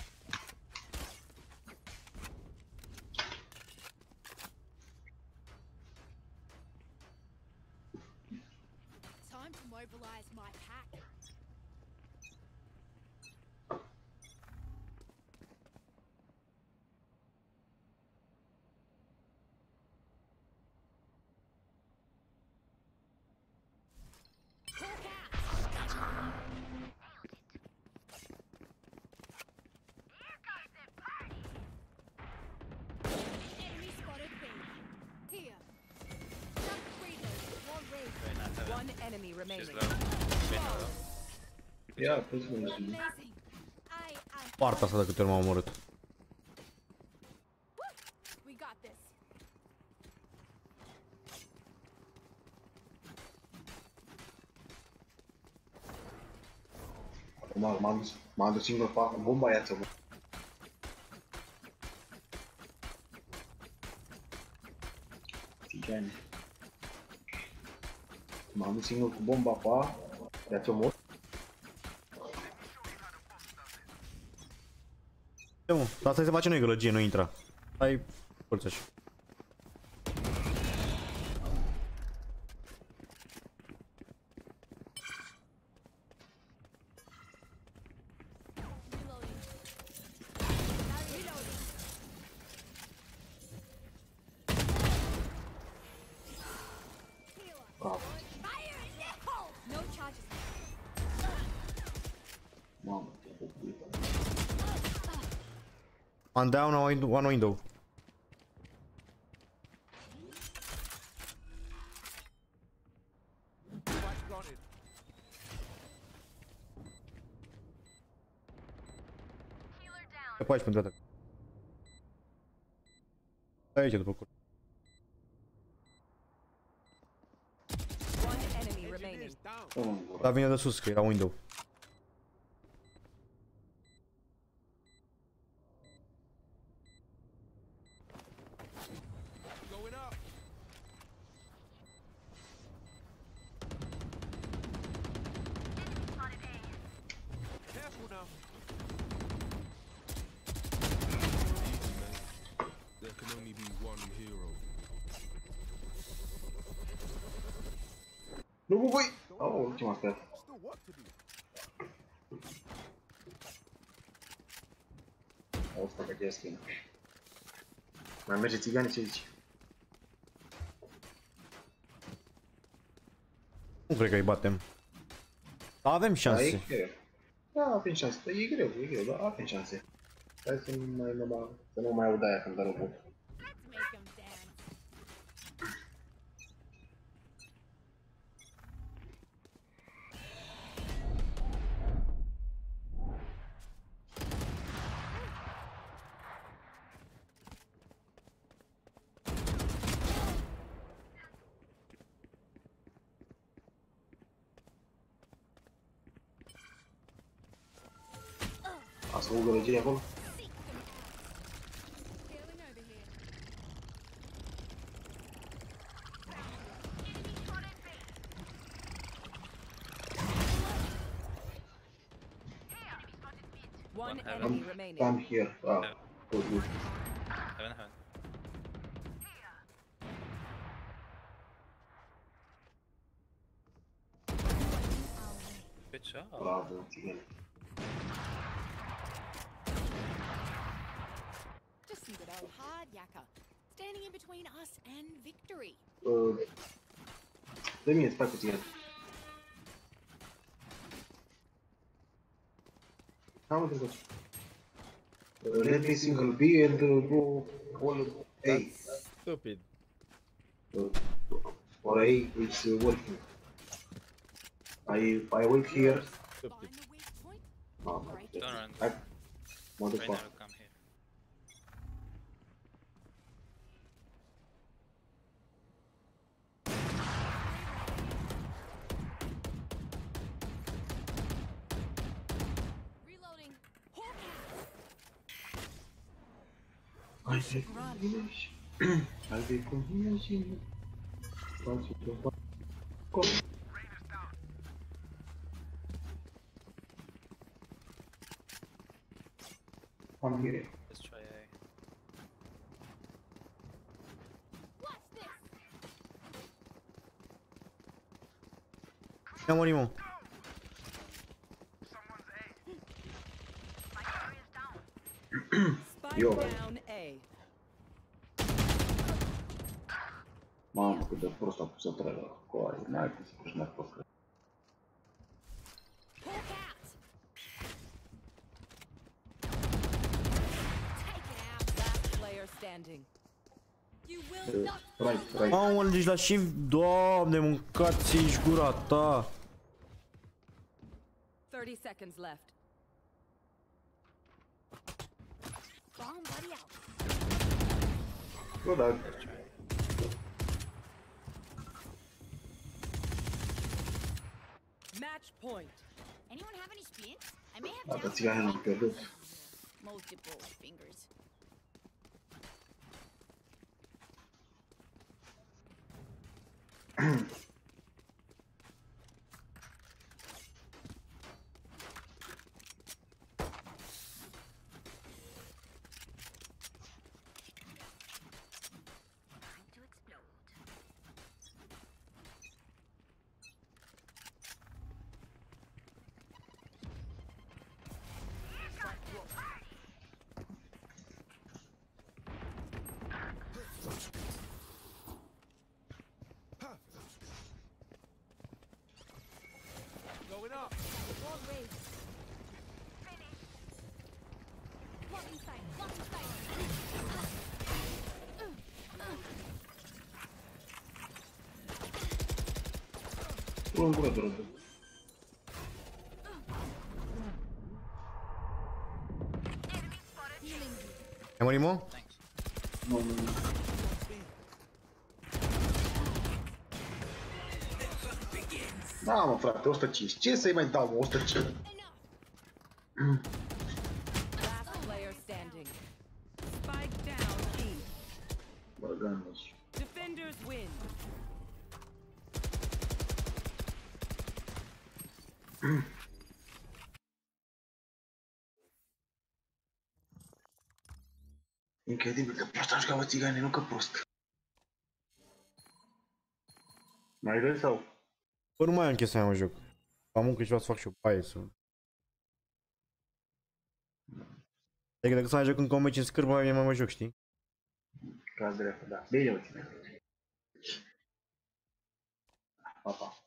Time to mobilize my pack. Enemy spotted B. Here. Jump breathers. One raid. One enemy remaining. Ia, pus mâna. Amazing. Poarta asta de câte ori m-am omorât. We got this. M-am dus singur pe cu bomba aia, ță, bă. Țigane. M-am dus singur cu bomba pe aia, ia-ți-o mor. Ce mă, dar asta se face noi gălăgie, nu intra. Hai, colț așa. No charges. Mamă, One down, one window. Te faci pentru atac. Aici după cur. One enemy remaining. Dar vine de sus, că era window. Nu, bă, băi! Au, ce m-a speriat. O, stă pe skin. Mai merge țigane, ce zici? Nu cred că îi batem. Dar avem șanse. Da, e greu. Da, avem șanse. E greu, dar avem șanse. Hai să nu mai aud aia când dă robot. Asta o gălăgie acolo? One enemy remaining. I'm here. Ah, good. Heaven. Good job. Bravo, țigane. Just some good old hard yakka. Standing in between us and victory. Dă-mi în spate, țigane. How would it go? Let me single B and go all A. Stupid. For A, it's working. I wait here. Stupid. Don't run. Mă duc Right now, pe come here. Reloading. Hai să combine și... Hai să combine și... I'm here. Let's try A. Ne-am murit, mă. Spike Yo. down A. Mamă, cât de prost am pus să trec la coaie. N-ai pus să pus n-ai fost. Last player standing. You will not. Right. Mamă, deci la și... Doamne, mâncați-și gura ta. 30 seconds left. Somebody else. Nu, dar... Match point. Anyone have any spears? points. I may have Gata, doubts țiganul am pierdut. multiple fingers. Going up. Wall raised. Blocking sight. Blocking sight. Tu în gură, Dorodu. Ai murit, Mo? Nu, nu, nu. Da, mă, frate, 105. Ce să-i mai dau, mă, 105? Last player standing. Spike down B. Bărganul. Defenders win. Incredibil că prost am jucat, mă, țigane, nu că prost. Mai vrei sau? Bă, nu mai am chestia aia, mă joc. Am încă ceva să fac și o paie să... Adică dacă să mai joc încă un meci în scârbă, mai mă joc, știi? Ca dreaptă, da. Bine, mă, ține. Pa, pa.